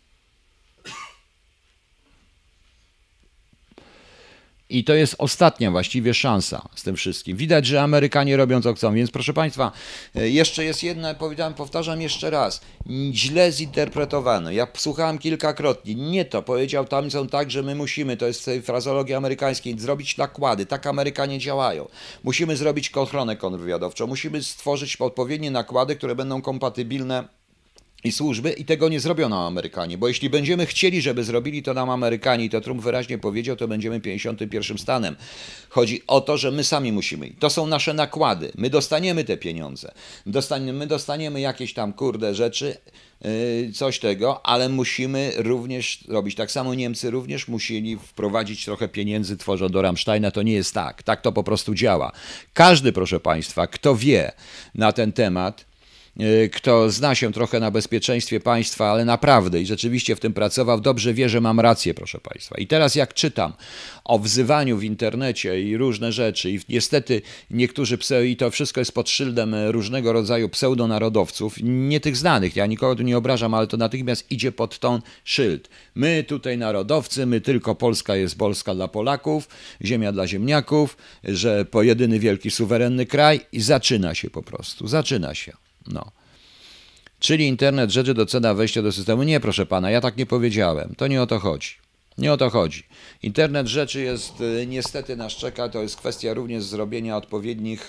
I to jest ostatnia właściwie szansa z tym wszystkim. Widać, że Amerykanie robią co chcą. Więc proszę Państwa, jeszcze jest jedna, powiedziałem, powtarzam jeszcze raz, źle zinterpretowano. Ja słuchałem kilkakrotnie. Nie to, powiedział tam są tak, że my musimy, to jest w tej frazologii amerykańskiej, zrobić nakłady. Tak Amerykanie działają. Musimy zrobić ochronę kontrwywiadowczą. Musimy stworzyć odpowiednie nakłady, które będą kompatybilne i służby i tego nie zrobią nam Amerykanie, bo jeśli będziemy chcieli, żeby zrobili to nam Amerykanie i to Trump wyraźnie powiedział, to będziemy pięćdziesiątym pierwszym stanem. Chodzi o to, że my sami musimy. To są nasze nakłady. My dostaniemy te pieniądze. Dostaniemy, my dostaniemy jakieś tam kurde rzeczy, yy, coś tego, ale musimy również robić. Tak samo Niemcy również musieli wprowadzić trochę pieniędzy, tworzą do Rammsteina. To nie jest tak. Tak to po prostu działa. Każdy, proszę Państwa, kto wie na ten temat, kto zna się trochę na bezpieczeństwie państwa, ale naprawdę i rzeczywiście w tym pracował, dobrze wie, że mam rację, proszę Państwa. I teraz jak czytam o wzywaniu w internecie i różne rzeczy i niestety niektórzy pseudo, i to wszystko jest pod szyldem różnego rodzaju pseudonarodowców, nie tych znanych, ja nikogo tu nie obrażam, ale to natychmiast idzie pod ton szyld. My tutaj narodowcy, my tylko Polska jest Polska dla Polaków, ziemia dla ziemniaków, że pojedyny wielki suwerenny kraj i zaczyna się po prostu, zaczyna się. No. Czyli internet rzeczy do cena wejścia do systemu. Nie, proszę pana, ja tak nie powiedziałem. To nie o to chodzi. Nie o to chodzi. Internet rzeczy jest, niestety nas czeka, to jest kwestia również zrobienia odpowiednich...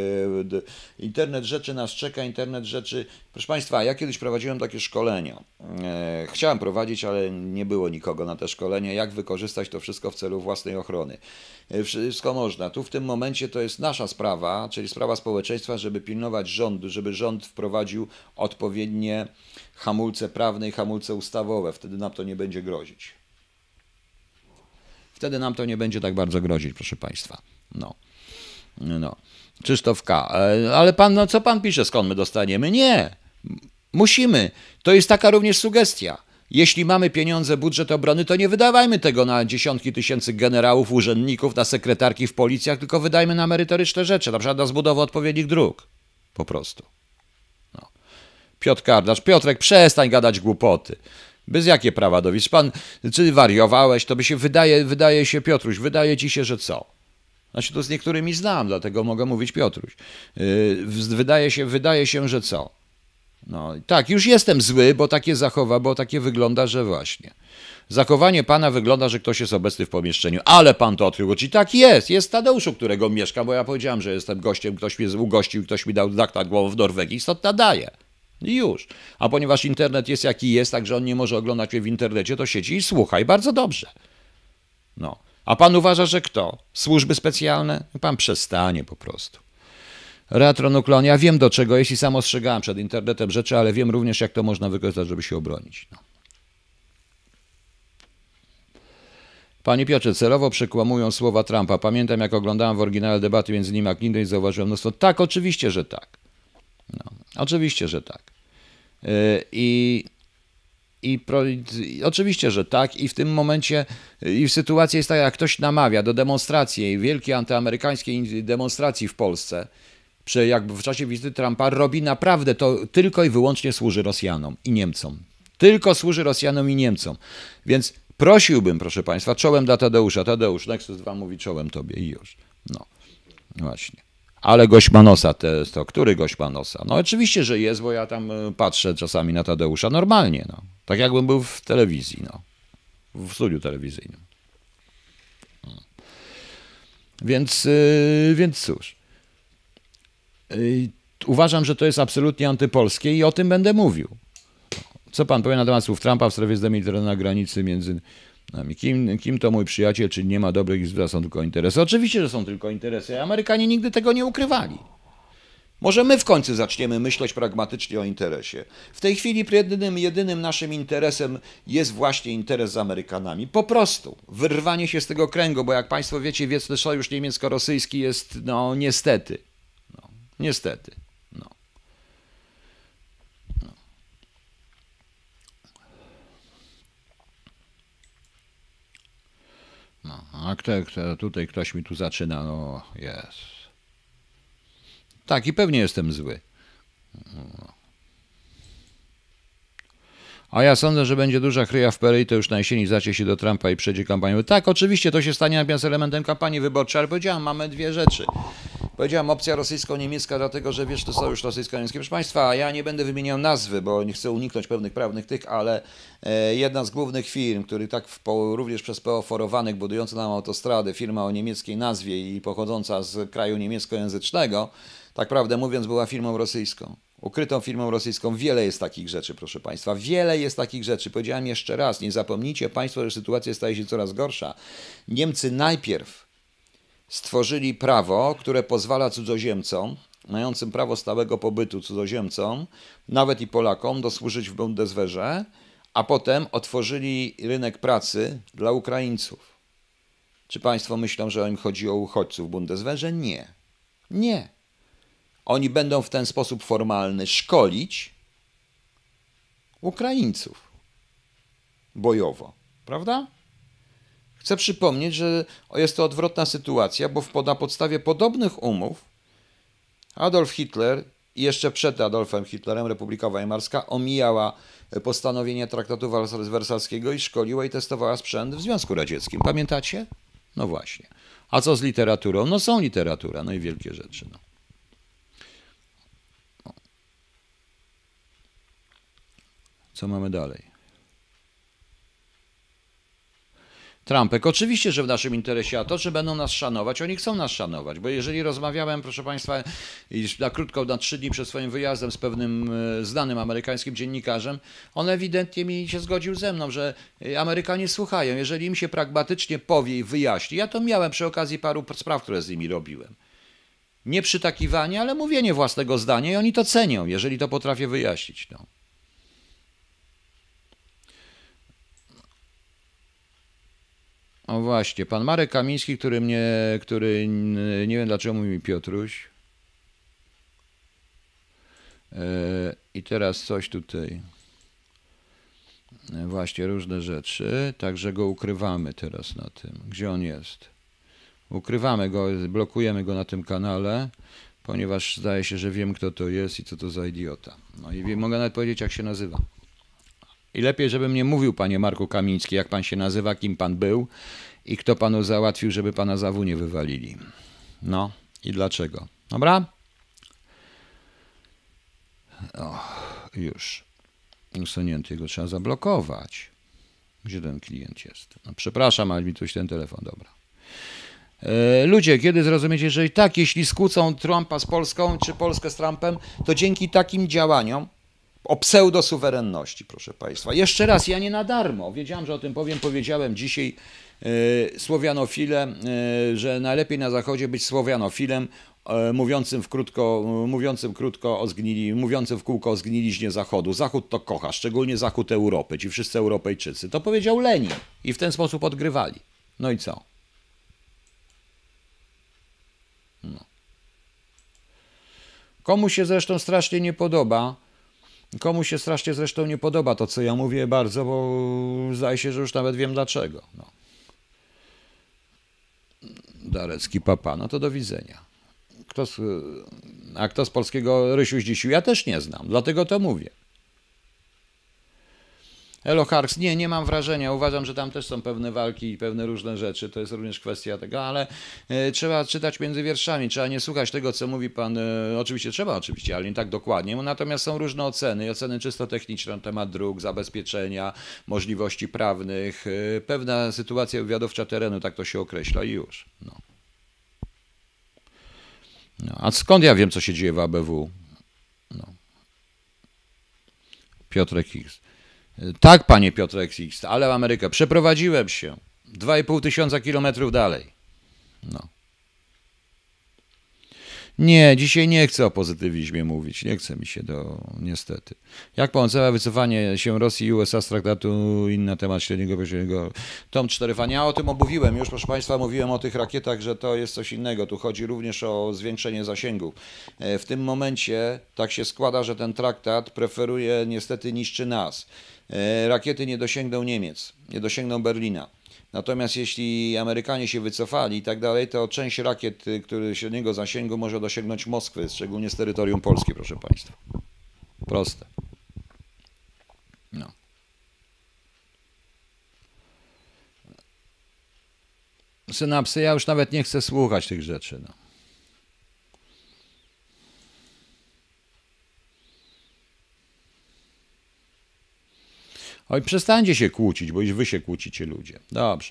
Internet rzeczy nas czeka, internet rzeczy... Proszę Państwa, ja kiedyś prowadziłem takie szkolenia. Chciałem prowadzić, ale nie było nikogo na te szkolenia. Jak wykorzystać to wszystko w celu własnej ochrony. Wszystko można. Tu w tym momencie to jest nasza sprawa, czyli sprawa społeczeństwa, żeby pilnować rządu, żeby rząd wprowadził odpowiednie hamulce prawne i hamulce ustawowe. Wtedy nam to nie będzie grozić. Wtedy nam to nie będzie tak bardzo grozić, proszę Państwa. No. No. Krzysztof K. Ale pan, no co pan pisze, skąd my dostaniemy? Nie. Musimy. To jest taka również sugestia. Jeśli mamy pieniądze, budżet obrony, to nie wydawajmy tego na dziesiątki tysięcy generałów, urzędników, na sekretarki w policjach, tylko wydajmy na merytoryczne rzeczy, na przykład na zbudowę odpowiednich dróg. Po prostu. No. Piotr Kardasz. Piotrek, przestań gadać głupoty. Bez jakie prawa dowiesz? Pan, czy wariowałeś? To by się wydaje, wydaje się, Piotruś, wydaje ci się, że co? Znaczy to z niektórymi znam, dlatego mogę mówić Piotruś. Yy, wydaje się, wydaje się, że co? No tak, już jestem zły, bo takie zachowa, bo takie wygląda, że właśnie. Zachowanie pana wygląda, że ktoś jest obecny w pomieszczeniu, ale pan to odkrył. I tak jest, jest Tadeuszu, którego mieszkam, bo ja powiedziałem, że jestem gościem, ktoś mnie ugościł, ktoś mi dał dach nad głową w Norwegii, stąd nadaje. I już. A ponieważ internet jest jaki jest, także on nie może oglądać mnie w internecie, to siedzi i słucha i bardzo dobrze. No. A pan uważa, że kto? Służby specjalne? Pan przestanie po prostu. Retronukleon, ja wiem do czego jest i sam ostrzegałem przed internetem rzeczy, ale wiem również jak to można wykorzystać, żeby się obronić. No. Panie Piotrze, celowo przekłamują słowa Trumpa. Pamiętam jak oglądałem w oryginale debaty między nim a Clinton i zauważyłem mnóstwo. Tak, oczywiście, że tak. No. Oczywiście, że tak. Yy, I... I, pro, I oczywiście, że tak. I w tym momencie i sytuacja jest taka, jak ktoś namawia do demonstracji, wielkiej antyamerykańskiej demonstracji w Polsce, przy, jakby w czasie wizyty Trumpa, robi naprawdę to tylko i wyłącznie służy Rosjanom i Niemcom. Tylko służy Rosjanom i Niemcom. Więc prosiłbym, proszę Państwa, czołem dla Tadeusza. Tadeusz, Nexus dwa mówi czołem tobie i już. No, właśnie. Ale gość ma nosa, to, to który gość ma nosa? No oczywiście, że jest, bo ja tam patrzę czasami na Tadeusza normalnie, no. Tak jakbym był w telewizji, no. W studiu telewizyjnym. Więc, yy, więc cóż. Yy, uważam, że to jest absolutnie antypolskie i o tym będę mówił. Co pan powie na temat słów Trumpa w sprawie zdemilitaryzowania na granicy między nami? Kim, kim to mój przyjaciel, czy nie ma dobrych i zła, są tylko interesy? Oczywiście, że są tylko interesy. Amerykanie nigdy tego nie ukrywali. Może my w końcu zaczniemy myśleć pragmatycznie o interesie. W tej chwili jedynym, jedynym naszym interesem jest właśnie interes z Amerykanami. Po prostu wyrwanie się z tego kręgu, bo jak Państwo wiecie, wieczny sojusz niemiecko-rosyjski jest, no niestety, no, niestety, no. no. No, a kto, kto, tutaj ktoś mi tu zaczyna, no jest. Tak, i pewnie jestem zły. A ja sądzę, że będzie duża chryja w P R I, to już na jesieni zacznie się do Trumpa i przejdzie kampanię. Tak, oczywiście to się stanie natomiast elementem kampanii wyborczej, ale powiedziałem, mamy dwie rzeczy. Powiedziałem opcja rosyjsko-niemiecka, dlatego że wiesz, to sojusz rosyjsko-niemiecki. Proszę Państwa, ja nie będę wymieniał nazwy, bo nie chcę uniknąć pewnych prawnych tych, ale e, jedna z głównych firm, który tak w, po, również przez P O forowanych, budująca nam autostrady, firma o niemieckiej nazwie i pochodząca z kraju niemieckojęzycznego, tak prawdę mówiąc, była firmą rosyjską. Ukrytą firmą rosyjską. Wiele jest takich rzeczy, proszę Państwa. Wiele jest takich rzeczy. Powiedziałem jeszcze raz, nie zapomnijcie Państwo, że sytuacja staje się coraz gorsza. Niemcy najpierw stworzyli prawo, które pozwala cudzoziemcom, mającym prawo stałego pobytu cudzoziemcom, nawet i Polakom, dosłużyć w Bundeswehrze, a potem otworzyli rynek pracy dla Ukraińców. Czy Państwo myślą, że im chodzi o uchodźców w Bundeswehrze? Nie. Nie. Oni będą w ten sposób formalny szkolić Ukraińców bojowo, prawda? Chcę przypomnieć, że jest to odwrotna sytuacja, bo na podstawie podobnych umów Adolf Hitler i jeszcze przed Adolfem Hitlerem Republika Weimarska omijała postanowienia traktatu wersalskiego i szkoliła i testowała sprzęt w Związku Radzieckim. Pamiętacie? No właśnie. A co z literaturą? No są literatura, no i wielkie rzeczy. No. Co mamy dalej? Trumpek. Oczywiście, że w naszym interesie, a to, że będą nas szanować, oni chcą nas szanować, bo jeżeli rozmawiałem, proszę Państwa, na krótko, na trzy dni przed swoim wyjazdem z pewnym znanym amerykańskim dziennikarzem, on ewidentnie mi się zgodził ze mną, że Amerykanie słuchają, jeżeli im się pragmatycznie powie i wyjaśni. Ja to miałem przy okazji paru spraw, które z nimi robiłem. Nie przytakiwanie, ale mówienie własnego zdania i oni to cenią, jeżeli to potrafię wyjaśnić. No. O właśnie, pan Marek Kamiński, który mnie, który nie wiem dlaczego mówi mi Piotruś. Yy, I teraz coś tutaj. Yy, właśnie różne rzeczy, także go ukrywamy teraz na tym. Gdzie on jest? Ukrywamy go, blokujemy go na tym kanale, ponieważ zdaje się, że wiem kto to jest i co to za idiota. No i wiem, mogę nawet powiedzieć jak się nazywa. I lepiej, żebym nie mówił, panie Marku Kamiński, jak pan się nazywa, kim pan był i kto panu załatwił, żeby pana za W nie wywalili. No i dlaczego. Dobra? O, już. Usunięty go trzeba zablokować. Gdzie ten klient jest? No, przepraszam, ale mi coś ten telefon, dobra. E, ludzie, kiedy zrozumiecie, że i tak, jeśli skłócą Trumpa z Polską, czy Polskę z Trumpem, to dzięki takim działaniom o pseudosuwerenności, proszę Państwa. Jeszcze raz, ja nie na darmo. Wiedziałem, że o tym powiem, powiedziałem dzisiaj e, słowianofile, e, że najlepiej na Zachodzie być słowianofilem, e, mówiącym, w krótko, mówiącym krótko o zgnili, mówiącym w kółko o zgniliźnie Zachodu. Zachód to kocha, szczególnie Zachód Europy, ci wszyscy Europejczycy. To powiedział Lenin i w ten sposób odgrywali. No i co? No. Komu się zresztą strasznie nie podoba, Komu się strasznie zresztą nie podoba to, co ja mówię bardzo, bo zdaje się, że już nawet wiem dlaczego. No. Darecki papa, no to do widzenia. Kto z, a kto z polskiego Rysiu Zdzisiu? Ja też nie znam, dlatego to mówię. Elo Harks, nie, nie mam wrażenia. Uważam, że tam też są pewne walki i pewne różne rzeczy. To jest również kwestia tego, ale e, trzeba czytać między wierszami. Trzeba nie słuchać tego, co mówi pan. E, oczywiście trzeba, oczywiście, ale nie tak dokładnie. Natomiast są różne oceny. Oceny czysto techniczne na temat dróg, zabezpieczenia, możliwości prawnych. E, pewna sytuacja wywiadowcza terenu, tak to się określa i już. No. No, a skąd ja wiem, co się dzieje w A B W? No. Piotrek X. Tak, panie Piotrek X, ale w Amerykę. Przeprowadziłem się. Dwa i pół tysiąca kilometrów dalej. No. Nie, dzisiaj nie chcę o pozytywizmie mówić, nie chce mi się to, niestety. Jak pan ocenia wycofanie się Rosji i U S A z traktatu i na temat średniego bezpośredniego? Tom cztery, ja o tym omówiłem już, proszę państwa, mówiłem o tych rakietach, że to jest coś innego. Tu chodzi również o zwiększenie zasięgu. E, W tym momencie tak się składa, że ten traktat preferuje, niestety niszczy nas. E, Rakiety nie dosięgną Niemiec, nie dosięgną Berlina. Natomiast jeśli Amerykanie się wycofali i tak dalej, to część rakiet, które średniego zasięgu może dosięgnąć Moskwy, szczególnie z terytorium Polski, proszę państwa. Proste. No. Synapsy, ja już nawet nie chcę słuchać tych rzeczy. No. Oj, przestańcie się kłócić, bo już wy się kłócicie, ludzie. Dobrze.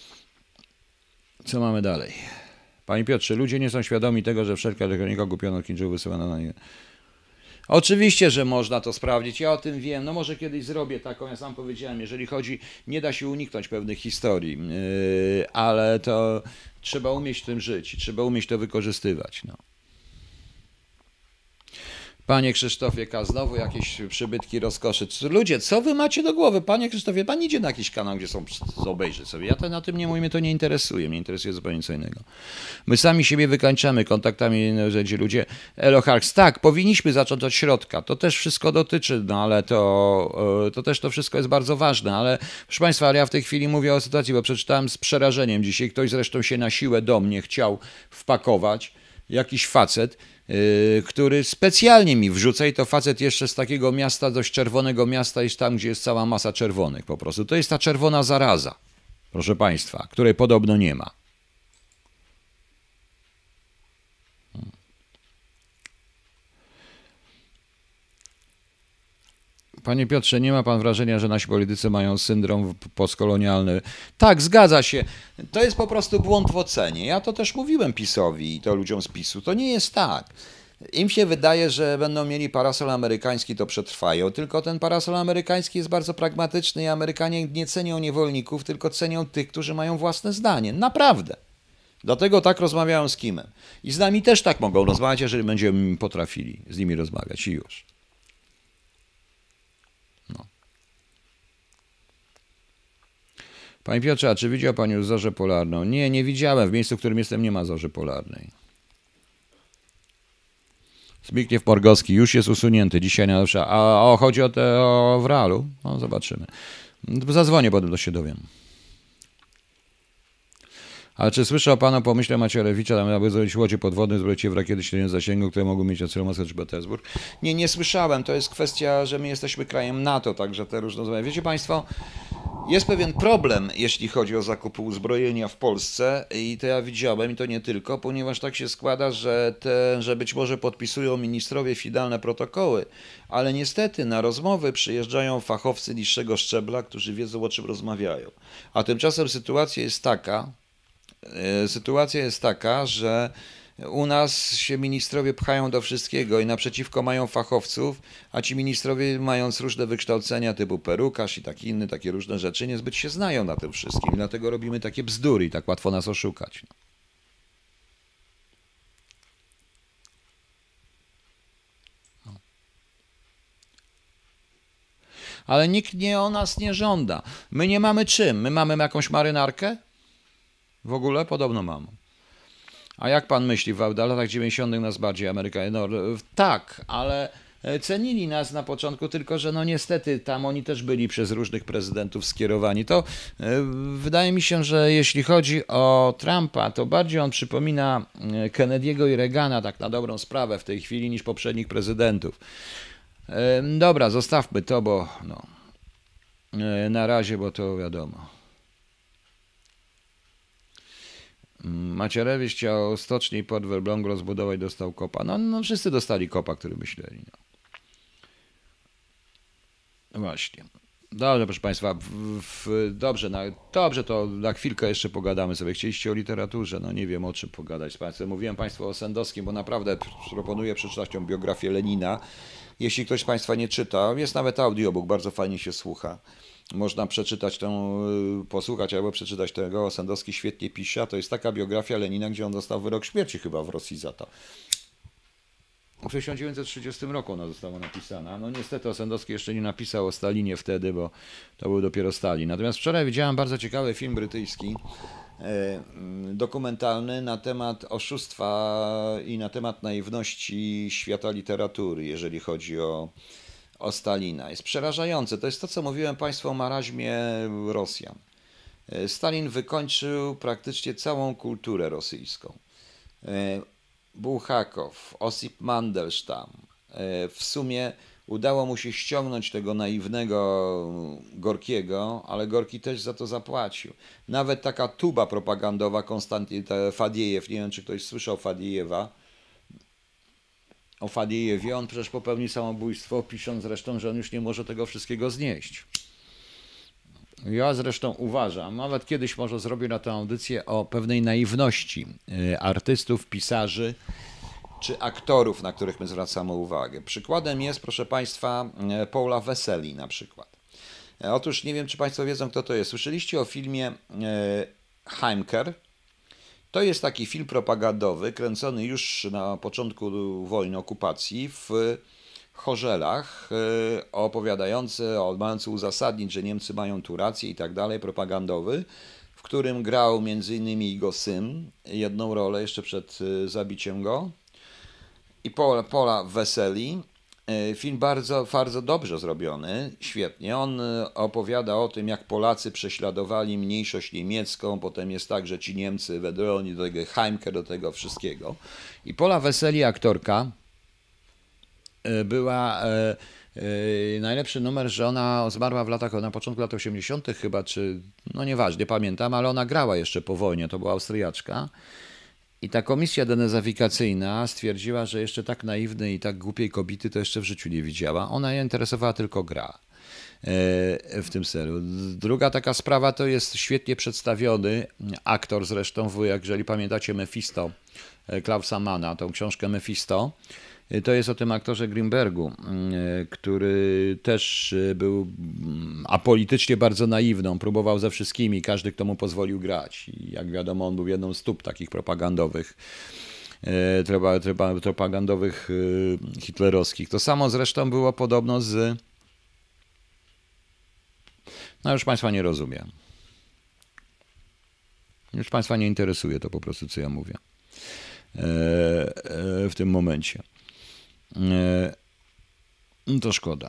Co mamy dalej? Panie Piotrze, ludzie nie są świadomi tego, że wszelka elektronika kupiona od Chińczyków wysyłana na nie. Oczywiście, że można to sprawdzić, ja o tym wiem, no może kiedyś zrobię taką, ja sam powiedziałem, jeżeli chodzi, nie da się uniknąć pewnych historii, yy, ale to trzeba umieć w tym żyć i trzeba umieć to wykorzystywać, no. Panie Krzysztofie K., znowu jakieś przybytki rozkoszy. Ludzie, co wy macie do głowy? Panie Krzysztofie, pan idzie na jakiś kanał, gdzie są, obejrzy sobie. Ja to na tym nie mówię, mnie to nie interesuje, mnie interesuje zupełnie co innego. My sami siebie wykańczamy kontaktami, że ci ludzie. Eloharks, tak, powinniśmy zacząć od środka. To też wszystko dotyczy, no ale to, to też to wszystko jest bardzo ważne. Ale proszę państwa, ale ja w tej chwili mówię o sytuacji, bo przeczytałem z przerażeniem dzisiaj. Ktoś zresztą się na siłę do mnie chciał wpakować. Jakiś facet, yy, który specjalnie mi wrzuca i to facet jeszcze z takiego miasta, dość czerwonego miasta, jest tam, gdzie jest cała masa czerwonych po prostu. To jest ta czerwona zaraza, proszę państwa, której podobno nie ma. Panie Piotrze, nie ma pan wrażenia, że nasi politycy mają syndrom postkolonialny? Tak, zgadza się. To jest po prostu błąd w ocenie. Ja to też mówiłem PiS-owi i to ludziom z PiS-u. To nie jest tak. Im się wydaje, że będą mieli parasol amerykański, to przetrwają. Tylko ten parasol amerykański jest bardzo pragmatyczny i Amerykanie nie cenią niewolników, tylko cenią tych, którzy mają własne zdanie. Naprawdę. Dlatego tak rozmawiają z Kimem. I z nami też tak mogą rozmawiać, jeżeli będziemy potrafili z nimi rozmawiać i już. No. Panie Piotrze, a czy widział pan już zorzę polarną? Nie, nie widziałem. W miejscu, w którym jestem, nie ma zorzy polarnej. Zbigniew Morgowski już jest usunięty dzisiaj na zawsze. A o, chodzi o te o, w realu? No, zobaczymy. Zadzwonię, potem to się dowiem. Ale czy słyszał pan o pomyśle Macierewicza, aby zrobić łodzie podwodne, zbroić je w rakiety średniego zasięgu, które mogą mieć na celu Moskwę czy Petersburg? Nie, nie słyszałem. To jest kwestia, że my jesteśmy krajem NATO, także te różne rozmowy. Wiecie państwo, jest pewien problem, jeśli chodzi o zakup uzbrojenia w Polsce i to ja widziałem i to nie tylko, ponieważ tak się składa, że, te, że być może podpisują ministrowie finalne protokoły, ale niestety na rozmowy przyjeżdżają fachowcy niższego szczebla, którzy wiedzą, o czym rozmawiają. A tymczasem sytuacja jest taka, Sytuacja jest taka, że u nas się ministrowie pchają do wszystkiego i naprzeciwko mają fachowców, a ci ministrowie, mając różne wykształcenia typu perukarz i takie inne, takie różne rzeczy, niezbyt się znają na tym wszystkim. I dlatego robimy takie bzdury i tak łatwo nas oszukać. No. Ale nikt nie o nas nie żąda. My nie mamy czym? My mamy jakąś marynarkę? W ogóle? Podobno mam. A jak pan myśli, w latach dziewięćdziesiątych nas bardziej Amerykanie? No tak, ale cenili nas na początku, tylko że no niestety tam oni też byli przez różnych prezydentów skierowani. To wydaje mi się, że jeśli chodzi o Trumpa, to bardziej on przypomina Kennedy'ego i Reagana, tak na dobrą sprawę w tej chwili, niż poprzednich prezydentów. Dobra, zostawmy to, bo no, na razie, bo to wiadomo. Macierewicz chciał stocznię i port w Elblągu rozbudować, dostał kopa. No, no wszyscy dostali kopa, który myśleli. No. Właśnie. Dobrze, proszę państwa, w, w, dobrze, na, dobrze, to na chwilkę jeszcze pogadamy sobie. Chcieliście o literaturze, no nie wiem o czym pogadać z państwem. Mówiłem państwu o Sendowskim, bo naprawdę proponuję przeczytać tę biografię Lenina. Jeśli ktoś z państwa nie czyta, jest nawet audiobook, bardzo fajnie się słucha. Można przeczytać tę, posłuchać albo przeczytać tego. Sendowski świetnie pisze. To jest taka biografia Lenina, gdzie on dostał wyrok śmierci chyba w Rosji za to. W tysiąc dziewięćset trzydziestym roku ona została napisana. No niestety Osendowski jeszcze nie napisał o Stalinie wtedy, bo to był dopiero Stalin. Natomiast wczoraj widziałem bardzo ciekawy film brytyjski, dokumentalny na temat oszustwa i na temat naiwności świata literatury, jeżeli chodzi o, o Stalina. Jest przerażające. To jest to, co mówiłem Państwu o maraźmie Rosjan. Stalin wykończył praktycznie całą kulturę rosyjską. Bułhakow, Osip Mandelstam. W sumie udało mu się ściągnąć tego naiwnego Gorkiego, ale Gorki też za to zapłacił. Nawet taka tuba propagandowa Konstantin Fadiejew, nie wiem czy ktoś słyszał Fadiejewa, o Fadiejewie, on przecież popełnił samobójstwo, pisząc zresztą, że on już nie może tego wszystkiego znieść. Ja zresztą uważam, nawet kiedyś może zrobię na tę audycję o pewnej naiwności artystów, pisarzy czy aktorów, na których my zwracamy uwagę. Przykładem jest, proszę Państwa, Paula Weseli na przykład. Otóż nie wiem, czy Państwo wiedzą, kto to jest. Słyszeliście o filmie Heimker? To jest taki film propagandowy, kręcony już na początku wojny, okupacji w Chorzelach, opowiadający, mający uzasadnić, że Niemcy mają tu rację i tak dalej, propagandowy, w którym grał między innymi jego syn, jedną rolę jeszcze przed zabiciem go, i Paula, Paula Weseli. Film bardzo, bardzo dobrze zrobiony, świetnie. On opowiada o tym, jak Polacy prześladowali mniejszość niemiecką, potem jest tak, że ci Niemcy wedle oni do tego Heimke, do tego wszystkiego. I Paula Weseli, aktorka, była e, e, najlepszy numer, że ona zmarła w latach, na początku lat osiemdziesiątych chyba, czy no nieważne, nie pamiętam, ale ona grała jeszcze po wojnie, to była Austriaczka. I ta komisja denazyfikacyjna stwierdziła, że jeszcze tak naiwnej i tak głupiej kobiety to jeszcze w życiu nie widziała. Ona jej interesowała tylko gra e, w tym celu. Druga taka sprawa to jest świetnie przedstawiony aktor zresztą, w, jak jeżeli pamiętacie Mephisto, Klausa Manna, tą książkę Mephisto. To jest o tym aktorze Grimbergu, który też był apolitycznie bardzo naiwną, próbował ze wszystkimi, każdy kto mu pozwolił grać. I jak wiadomo, on był jedną z tup takich propagandowych, propagandowych hitlerowskich. To samo zresztą było podobno z... No już Państwa nie rozumiem. Już Państwa nie interesuje to po prostu, co ja mówię w tym momencie. To szkoda.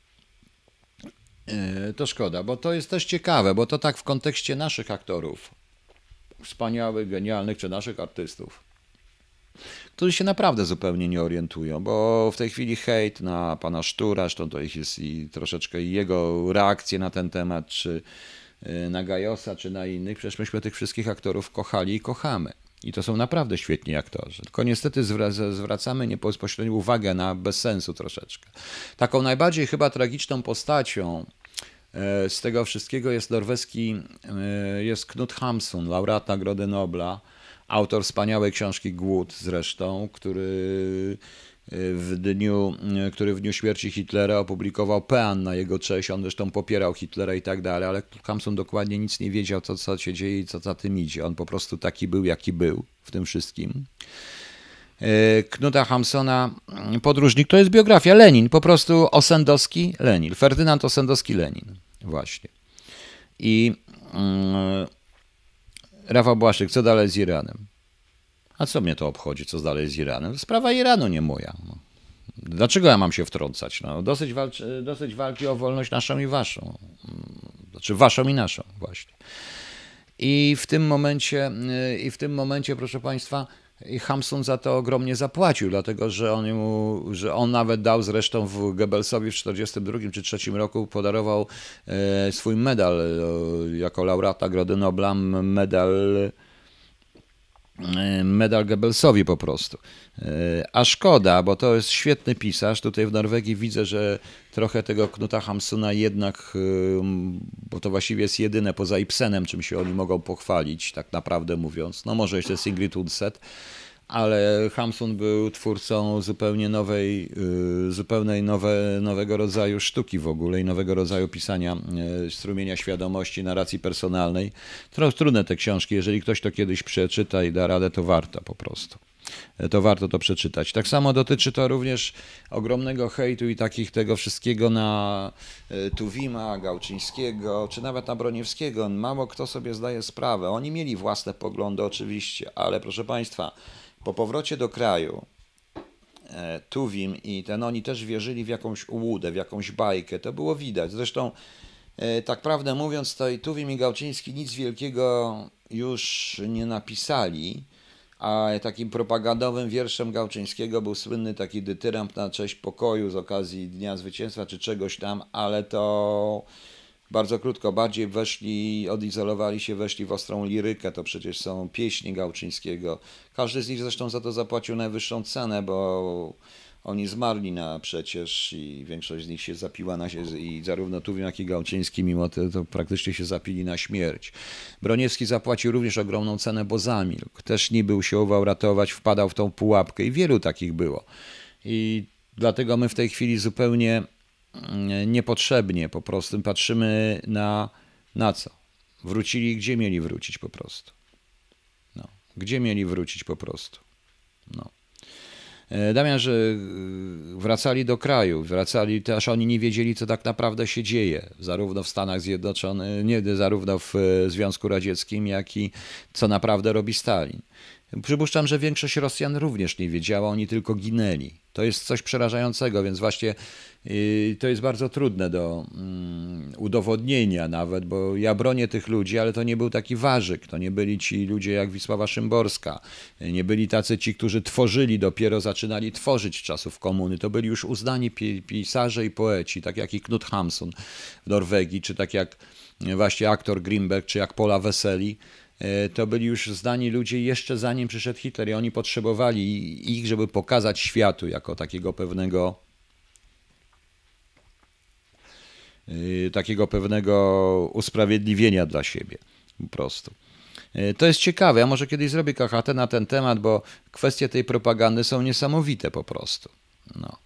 To szkoda, bo to jest też ciekawe, bo to tak w kontekście naszych aktorów, wspaniałych, genialnych, czy naszych artystów, którzy się naprawdę zupełnie nie orientują, bo w tej chwili hejt na pana Sztura, zresztą to ich jest i troszeczkę jego reakcje na ten temat, czy na Gajosa, czy na innych, przecież myśmy tych wszystkich aktorów kochali i kochamy. I to są naprawdę świetni aktorzy. Tylko niestety zwracamy bezpośrednio uwagę na bez sensu troszeczkę. Taką najbardziej chyba tragiczną postacią z tego wszystkiego jest norweski, jest Knut Hamsun, laureat Nagrody Nobla, autor wspaniałej książki Głód zresztą, który w dniu, który w dniu śmierci Hitlera opublikował pean na jego cześć. On zresztą popierał Hitlera i tak dalej, ale Hamsun dokładnie nic nie wiedział, co, co się dzieje i co za tym idzie. On po prostu taki był, jaki był w tym wszystkim. Knuta Hamsuna, podróżnik, to jest biografia. Lenin, po prostu Osendowski, Lenin. Ferdynand Osendowski, Lenin. Właśnie. I yy, Rafał Błaszczyk, co dalej z Iranem? A co mnie to obchodzi, co dalej z Iranem? Sprawa Iranu, nie moja. Dlaczego ja mam się wtrącać? No, dosyć, walczy, dosyć walki o wolność naszą i waszą. Znaczy waszą i naszą właśnie. I w tym momencie, i w tym momencie, proszę Państwa, Hamsun za to ogromnie zapłacił, dlatego że on, mu, że on nawet dał zresztą w Goebbelsowi w czterdziestym drugim czy trzecim roku, podarował swój medal jako laureat Nagrody Nobla, medal medal Goebbelsowi po prostu. A szkoda, bo to jest świetny pisarz. Tutaj w Norwegii widzę, że trochę tego Knuta Hamsuna jednak, bo to właściwie jest jedyne poza Ibsenem, czym się oni mogą pochwalić, tak naprawdę mówiąc. No może jeszcze Sigrid Undset, ale Hamsun był twórcą zupełnie nowej, zupełnie nowe, nowego rodzaju sztuki w ogóle i nowego rodzaju pisania strumienia świadomości, narracji personalnej. Trochę trudne te książki, jeżeli ktoś to kiedyś przeczyta i da radę, to warto po prostu. To warto to przeczytać. Tak samo dotyczy to również ogromnego hejtu i takich tego wszystkiego na Tuwima, Gałczyńskiego, czy nawet na Broniewskiego. Mało kto sobie zdaje sprawę. Oni mieli własne poglądy oczywiście, ale proszę Państwa, po powrocie do kraju Tuwim i ten, oni też wierzyli w jakąś ułudę, w jakąś bajkę. To było widać. Zresztą tak prawdę mówiąc, to i Tuwim i Gałczyński nic wielkiego już nie napisali, a takim propagandowym wierszem Gałczyńskiego był słynny taki dytyramb na cześć pokoju z okazji Dnia Zwycięstwa czy czegoś tam, ale to bardzo krótko, bardziej weszli, odizolowali się, weszli w ostrą lirykę, to przecież są pieśni Gałczyńskiego. Każdy z nich zresztą za to zapłacił najwyższą cenę, bo oni zmarli na przecież i większość z nich się zapiła na się i zarówno Tuwim, jak i Gałczyński mimo to, to praktycznie się zapili na śmierć. Broniewski zapłacił również ogromną cenę, bo zamilkł. Też niby usiłował ratować, wpadał w tą pułapkę i wielu takich było. I dlatego my w tej chwili zupełnie niepotrzebnie po prostu patrzymy na, na co? Wrócili, gdzie mieli wrócić po prostu? No. Gdzie mieli wrócić po prostu? No. Damian, że wracali do kraju, wracali też, oni nie wiedzieli, co tak naprawdę się dzieje, zarówno w Stanach Zjednoczonych, nie, zarówno w Związku Radzieckim, jak i co naprawdę robi Stalin. Przypuszczam, że większość Rosjan również nie wiedziała, oni tylko ginęli. To jest coś przerażającego, więc właśnie yy, to jest bardzo trudne do yy, udowodnienia nawet, bo ja bronię tych ludzi, ale to nie był taki Warzyk, to nie byli ci ludzie jak Wisława Szymborska, nie byli tacy ci, którzy tworzyli, dopiero zaczynali tworzyć czasów komuny, to byli już uznani pi pisarze i poeci, tak jak i Knut Hamsun w Norwegii, czy tak jak właśnie aktor Grimberg, czy jak Pola Weseli. To byli już znani ludzie jeszcze zanim przyszedł Hitler i oni potrzebowali ich, żeby pokazać światu jako takiego pewnego takiego pewnego usprawiedliwienia dla siebie po prostu. To jest ciekawe, ja może kiedyś zrobię K H T na ten temat, bo kwestie tej propagandy są niesamowite po prostu. No.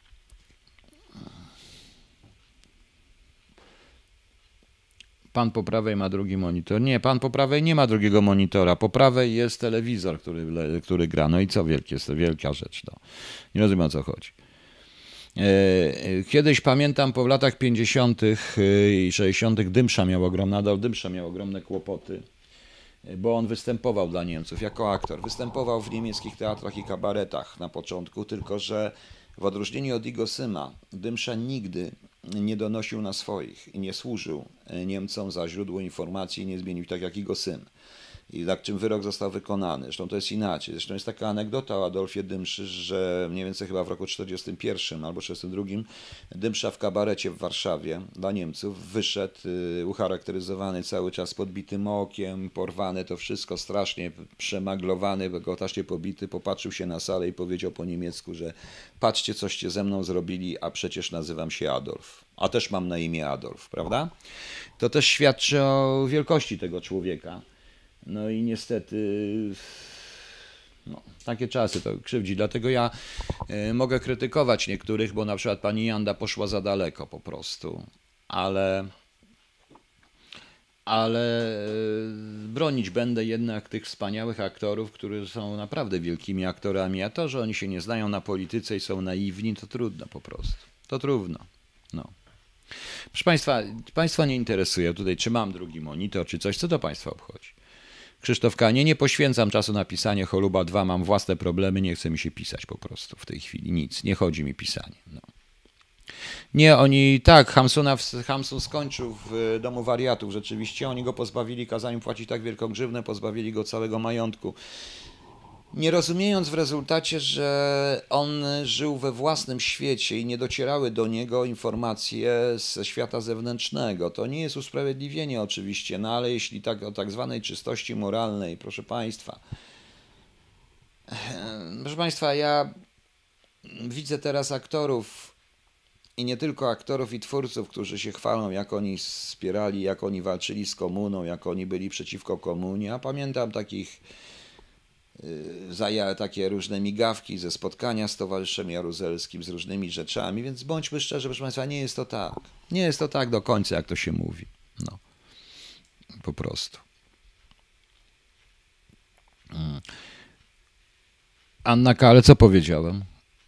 Pan po prawej ma drugi monitor. Nie, pan po prawej nie ma drugiego monitora. Po prawej jest telewizor, który, który gra. No i co wielkie, jest to wielka rzecz. No. Nie rozumiem, o co chodzi. Kiedyś pamiętam po latach pięćdziesiątych i sześćdziesiątych Dymsza miał ogromne, nadal Dymsza miał ogromne kłopoty, bo on występował dla Niemców jako aktor. Występował w niemieckich teatrach i kabaretach na początku, tylko że w odróżnieniu od Igo Syma, Dymsza nigdy nie donosił na swoich i nie służył Niemcom za źródło informacji i nie zmienił tak jak Igo Sym. I tak czym wyrok został wykonany. Zresztą to jest inaczej. Zresztą jest taka anegdota o Adolfie Dymszy, że mniej więcej chyba w roku czterdziestym pierwszym albo czterdziestym drugim Dymsza w kabarecie w Warszawie dla Niemców wyszedł ucharakteryzowany cały czas podbitym okiem, porwane to wszystko, strasznie przemaglowany, gotacznie pobity, popatrzył się na salę i powiedział po niemiecku, że patrzcie, coście ze mną zrobili, a przecież nazywam się Adolf. A też mam na imię Adolf, prawda? To też świadczy o wielkości tego człowieka. No i niestety no, takie czasy to krzywdzi. Dlatego ja y, mogę krytykować niektórych, bo na przykład pani Janda poszła za daleko po prostu. Ale, ale y, bronić będę jednak tych wspaniałych aktorów, którzy są naprawdę wielkimi aktorami. A to, że oni się nie znają na polityce i są naiwni, to trudno po prostu. To trudno. No. Proszę Państwa, Państwa nie interesuje tutaj, czy mam drugi monitor, czy coś, co to Państwa obchodzi. Krzysztof K. Nie, nie poświęcam czasu na pisanie Choluba dwa, mam własne problemy, nie chce mi się pisać po prostu w tej chwili, nic, nie chodzi mi pisanie. No. Nie, oni, tak, Hamsuna, Hamsun skończył w domu wariatów, rzeczywiście, oni go pozbawili, kazali mu płacić tak wielką grzywnę, pozbawili go całego majątku. Nie rozumiejąc w rezultacie, że on żył we własnym świecie i nie docierały do niego informacje ze świata zewnętrznego. To nie jest usprawiedliwienie oczywiście, no ale jeśli tak o tak zwanej czystości moralnej, proszę Państwa. Proszę Państwa, ja widzę teraz aktorów i nie tylko aktorów i twórców, którzy się chwalą, jak oni wspierali, jak oni walczyli z komuną, jak oni byli przeciwko komunie. A pamiętam takich za takie różne migawki ze spotkania z Towarzyszem Jaruzelskim, z różnymi rzeczami, więc bądźmy szczerzy, proszę Państwa, nie jest to tak. Nie jest to tak do końca, jak to się mówi. No. Po prostu. Anna K., ale co powiedziałem?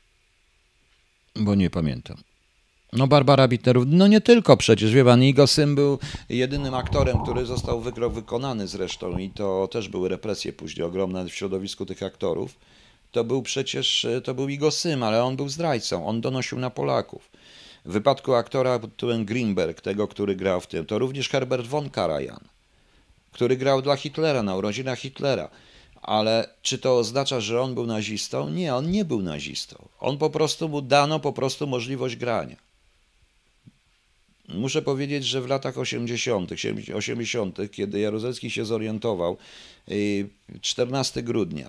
Bo nie pamiętam. No Barbara Bitterów, no nie tylko przecież, wie pan, jego syn był jedynym aktorem, który został wy- wykonany zresztą i to też były represje później ogromne w środowisku tych aktorów. To był przecież, to był jego syn, ale on był zdrajcą, on donosił na Polaków. W wypadku aktora pod tytułem Greenberg, tego, który grał w tym, to również Herbert von Karajan, który grał dla Hitlera, na urodzinach Hitlera. Ale czy to oznacza, że on był nazistą? Nie, on nie był nazistą. On po prostu mu dano po prostu możliwość grania. Muszę powiedzieć, że w latach osiemdziesiątych, osiemdziesiątych, kiedy Jaruzelski się zorientował, czternastego grudnia,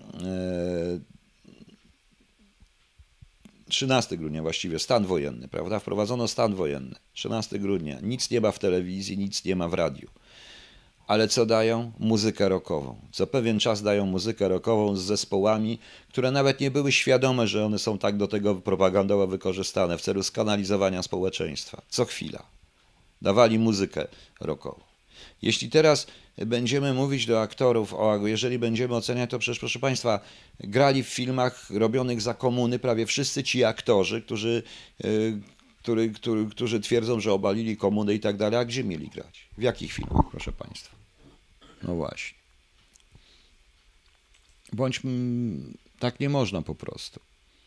trzynastego grudnia właściwie, stan wojenny, prawda? Wprowadzono stan wojenny. trzynastego grudnia. Nic nie ma w telewizji, nic nie ma w radiu. Ale co dają? Muzykę rockową. Co pewien czas dają muzykę rockową z zespołami, które nawet nie były świadome, że one są tak do tego propagandowo wykorzystane w celu skanalizowania społeczeństwa. Co chwila. Dawali muzykę rockową. Jeśli teraz będziemy mówić do aktorów, o, jeżeli będziemy oceniać, to przecież, proszę Państwa, grali w filmach robionych za komuny prawie wszyscy ci aktorzy, którzy, yy, który, który, którzy twierdzą, że obalili komunę i tak dalej. A gdzie mieli grać? W jakich filmach, proszę Państwa? No właśnie. Bądź tak nie można po prostu.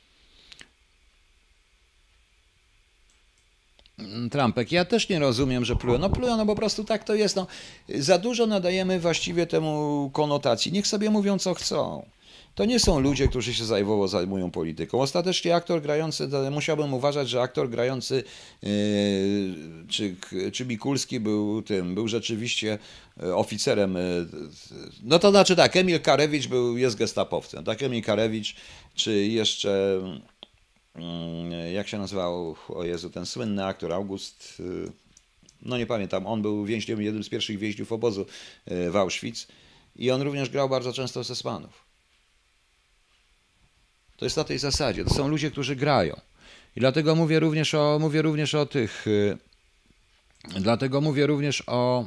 Trumpek, ja też nie rozumiem, że plują. No plują, no po prostu tak to jest. No, za dużo nadajemy właściwie temu konotacji. Niech sobie mówią, co chcą. To nie są ludzie, którzy się zajwowo zajmują polityką. Ostatecznie aktor grający, musiałbym uważać, że aktor grający yy, czy, czy Mikulski był tym, był rzeczywiście oficerem. No to znaczy tak, Emil Karewicz był, jest gestapowcem. Tak, Emil Karewicz, czy jeszcze jak się nazywał, o Jezu, ten słynny aktor August, no nie pamiętam, on był więźniem, jednym z pierwszych więźniów obozu w Auschwitz i on również grał bardzo często z Espanów. To jest na tej zasadzie. To są ludzie, którzy grają. I dlatego mówię również o, mówię również o tych, dlatego mówię również o,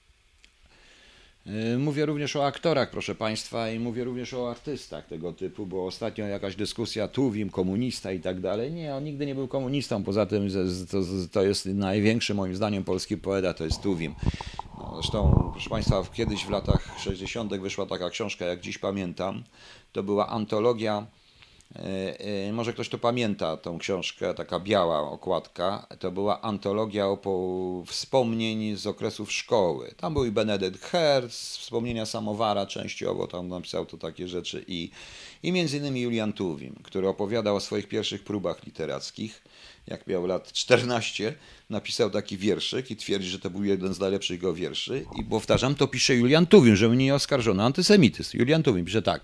mówię również o aktorach, proszę Państwa, i mówię również o artystach tego typu, bo ostatnio jakaś dyskusja, Tuwim, komunista i tak dalej. Nie, on nigdy nie był komunistą, poza tym to, to jest największy moim zdaniem polski poeta, to jest Tuwim. No, zresztą, proszę Państwa, kiedyś w latach sześćdziesiątych wyszła taka książka, jak dziś pamiętam, to była antologia. Może ktoś to pamięta, tą książkę, taka biała okładka, to była antologia opo- wspomnień z okresów szkoły. Tam był i Benedykt Herz, wspomnienia Samowara częściowo, tam napisał to takie rzeczy i, i między innymi Julian Tuwim, który opowiadał o swoich pierwszych próbach literackich. Jak miał lat czternaście, napisał taki wierszyk i twierdzi, że to był jeden z najlepszych jego wierszy. I powtarzam, to pisze Julian Tuwim, żeby mnie nie oskarżono. Antysemityzm. Julian Tuwim pisze tak.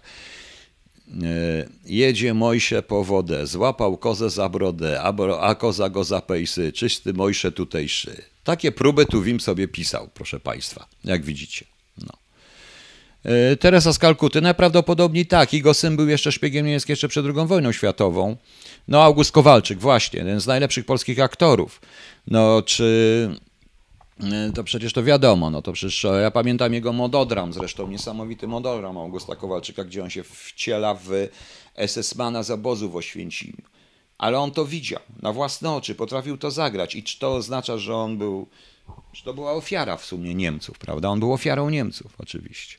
Jedzie Mojsze po wodę, złapał kozę za brodę, a koza go za pejsy, czysty Mojsze tutejszy. Takie próby Tuwim sobie pisał, proszę Państwa, jak widzicie. No. Teresa z Kalkuty, najprawdopodobniej tak, jego syn był jeszcze szpiegiem niemieckim jeszcze przed drugą wojną światową. No August Kowalczyk, właśnie, jeden z najlepszych polskich aktorów. No czy... To przecież to wiadomo, no to przecież ja pamiętam jego mododram, zresztą niesamowity mododram Augusta Kowalczyka, gdzie on się wciela w es es mana z obozu w Oświęcimiu. Ale on to widział na własne oczy, potrafił to zagrać i czy to oznacza, że on był, że to była ofiara w sumie Niemców, prawda? On był ofiarą Niemców, oczywiście.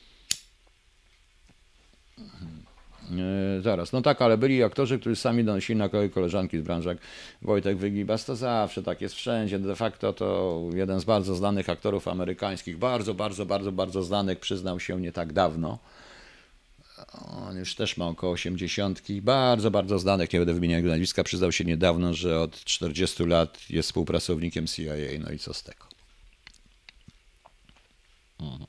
Yy, zaraz, no tak, ale byli aktorzy, którzy sami donosili na kolei koleżanki z branży, jak Wojtek Wygibas, to zawsze tak jest wszędzie. De facto to jeden z bardzo znanych aktorów amerykańskich, bardzo, bardzo, bardzo, bardzo znanych, przyznał się nie tak dawno. On już też ma około osiemdziesiątki, bardzo, bardzo znanych, nie będę wymieniał jego nazwiska, przyznał się niedawno, że od czterdziestu lat jest współpracownikiem C I A, no i co z tego. Mhm.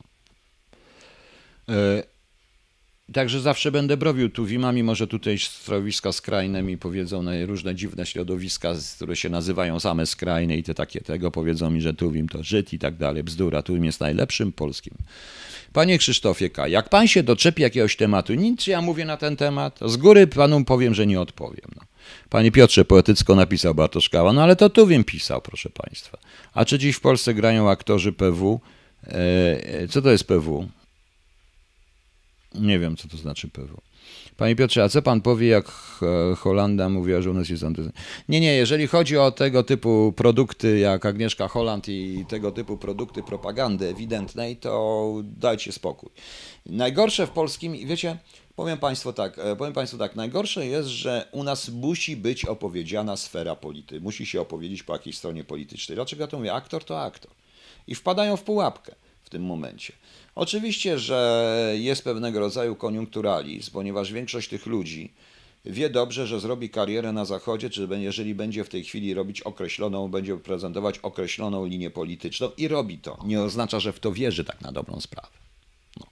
Yy. Także zawsze będę browił Tuwima, mimo że tutaj środowiska skrajne mi powiedzą na różne dziwne środowiska, które się nazywają same skrajne i te takie tego powiedzą mi, że Tuwim to Żyd i tak dalej, bzdura, Tuwim jest najlepszym polskim. Panie Krzysztofie K., jak pan się doczepi jakiegoś tematu, nic ja mówię na ten temat, z góry panu powiem, że nie odpowiem. No. Panie Piotrze, poetycko napisał Bartosz Kała, no ale to Tuwim pisał, proszę państwa. A czy dziś w Polsce grają aktorzy P W? Eee, co to jest P W? Nie wiem, co to znaczy P W. Panie Piotrze, a co pan powie, jak e, Holanda mówiła, że u nas jest antyzm? Nie, nie, jeżeli chodzi o tego typu produkty, jak Agnieszka Holland i tego typu produkty propagandy ewidentnej, to dajcie spokój. Najgorsze w polskim, wiecie, powiem państwu tak, e, powiem państwu tak, najgorsze jest, że u nas musi być opowiedziana sfera polityki, musi się opowiedzieć po jakiejś stronie politycznej. Dlaczego ja to mówię? Aktor to aktor. I wpadają w pułapkę w tym momencie. Oczywiście, że jest pewnego rodzaju koniunkturalizm, ponieważ większość tych ludzi wie dobrze, że zrobi karierę na Zachodzie, czy jeżeli będzie w tej chwili robić określoną, będzie prezentować określoną linię polityczną i robi to. Nie oznacza, że w to wierzy tak na dobrą sprawę. No.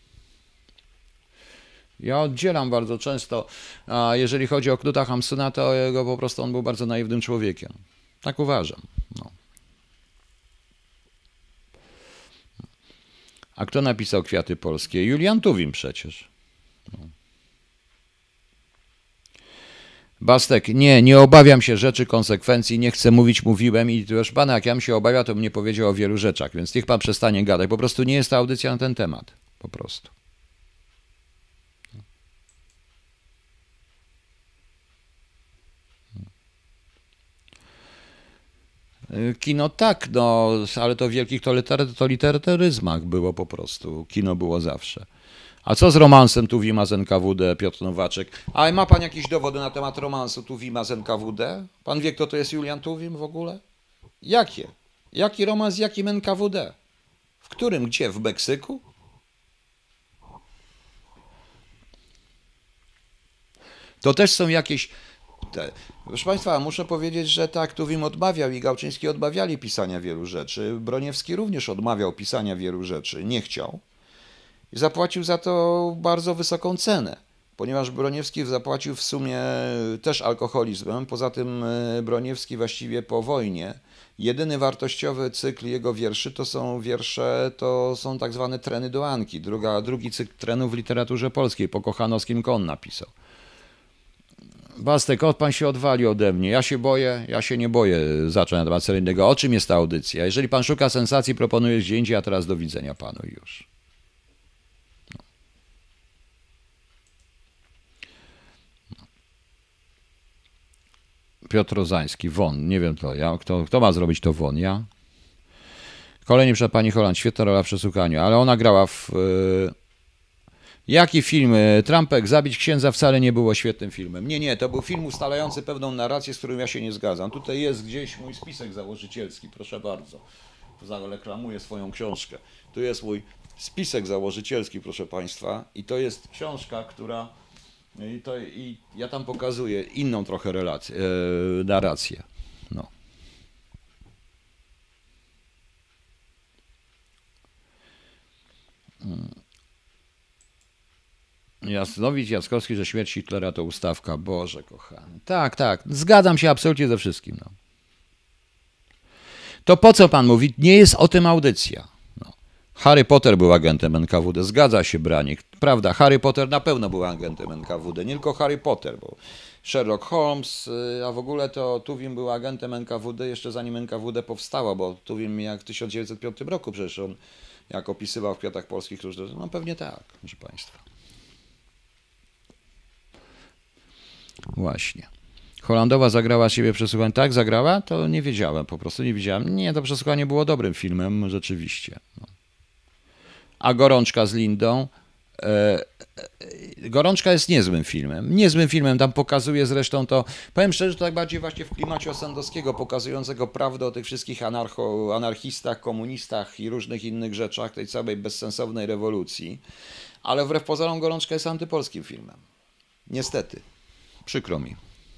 Ja oddzielam bardzo często, a jeżeli chodzi o Knuta Hamsuna, to jego po prostu on był bardzo naiwnym człowiekiem. Tak uważam. No. A kto napisał Kwiaty Polskie? Julian Tuwim przecież. No. Bastek, nie, nie obawiam się rzeczy, konsekwencji, nie chcę mówić, mówiłem i proszę pana, jak ja bym się obawiał, to bym nie powiedział o wielu rzeczach, więc niech pan przestanie gadać. Po prostu nie jest to audycja na ten temat. Po prostu. Kino tak, no, ale to w wielkich totalitaryzmach było po prostu. Kino było zawsze. A co z romansem Tuwima z N K W D, Piotr Nowaczek? A ma pan jakieś dowody na temat romansu Tuwima z N K W D? Pan wie, kto to jest Julian Tuwim w ogóle? Jakie? Jaki romans z jakim N K W D? W którym? Gdzie? W Meksyku? To też są jakieś... Te. Proszę państwa, muszę powiedzieć, że tak, Tuwim odmawiał i Gałczyński odmawiali pisania wielu rzeczy. Broniewski również odmawiał pisania wielu rzeczy. Nie chciał. I zapłacił za to bardzo wysoką cenę, ponieważ Broniewski zapłacił w sumie też alkoholizmem. Poza tym Broniewski właściwie po wojnie, jedyny wartościowy cykl jego wierszy to są wiersze, to są tak zwane treny do Anki. Druga, drugi cykl trenów w literaturze polskiej, po Kochanowskim Kon napisał. Bastek, od pan się odwali ode mnie. Ja się boję, ja się nie boję zacząć na temat seryjnego. O czym jest ta audycja? Jeżeli pan szuka sensacji, proponuję gdzie indziej, a teraz do widzenia panu już. Piotr Rozański, Won, nie wiem to ja. Kto, kto ma zrobić to Won? Ja? Kolejny przed pani Holland, świetna rola w przesłuchaniu, ale ona grała w... Yy... Jaki film? Trumpek, Zabić księdza wcale nie było świetnym filmem. Nie, nie, to był film ustalający pewną narrację, z którym ja się nie zgadzam. Tutaj jest gdzieś mój spisek założycielski, proszę bardzo. Zareklamuję swoją książkę. Tu jest mój spisek założycielski, proszę państwa, i to jest książka, która... I, to, I ja tam pokazuję inną trochę relację, e, narrację. No. Jasnowicz, Jackowski, że śmierć Hitlera to ustawka. Boże kochany. Tak, tak. Zgadzam się absolutnie ze wszystkim. No. To po co pan mówi? Nie jest o tym audycja. No. Harry Potter był agentem N K W D. Zgadza się, Branik. Prawda, Harry Potter na pewno był agentem N K W D. Nie tylko Harry Potter, bo Sherlock Holmes, a w ogóle to Tuwim był agentem N K W D jeszcze zanim N K W D powstała, bo Tuwim jak w tysiąc dziewięćset piątym roku przecież on jak opisywał w Kwiatach Polskich różne... No pewnie tak, proszę państwa. Właśnie. Holandowa zagrała siebie przesłuchanie. Tak, zagrała? To nie wiedziałem, po prostu nie widziałem. Nie, to przesłuchanie było dobrym filmem, rzeczywiście. No. A Gorączka z Lindą? E, e, Gorączka jest niezłym filmem. Niezłym filmem, tam pokazuje zresztą to, powiem szczerze, to tak bardziej właśnie w klimacie Osendowskiego, pokazującego prawdę o tych wszystkich anarcho, anarchistach, komunistach i różnych innych rzeczach, tej całej bezsensownej rewolucji. Ale wbrew pozorom Gorączka jest antypolskim filmem. Niestety. Przykro mi.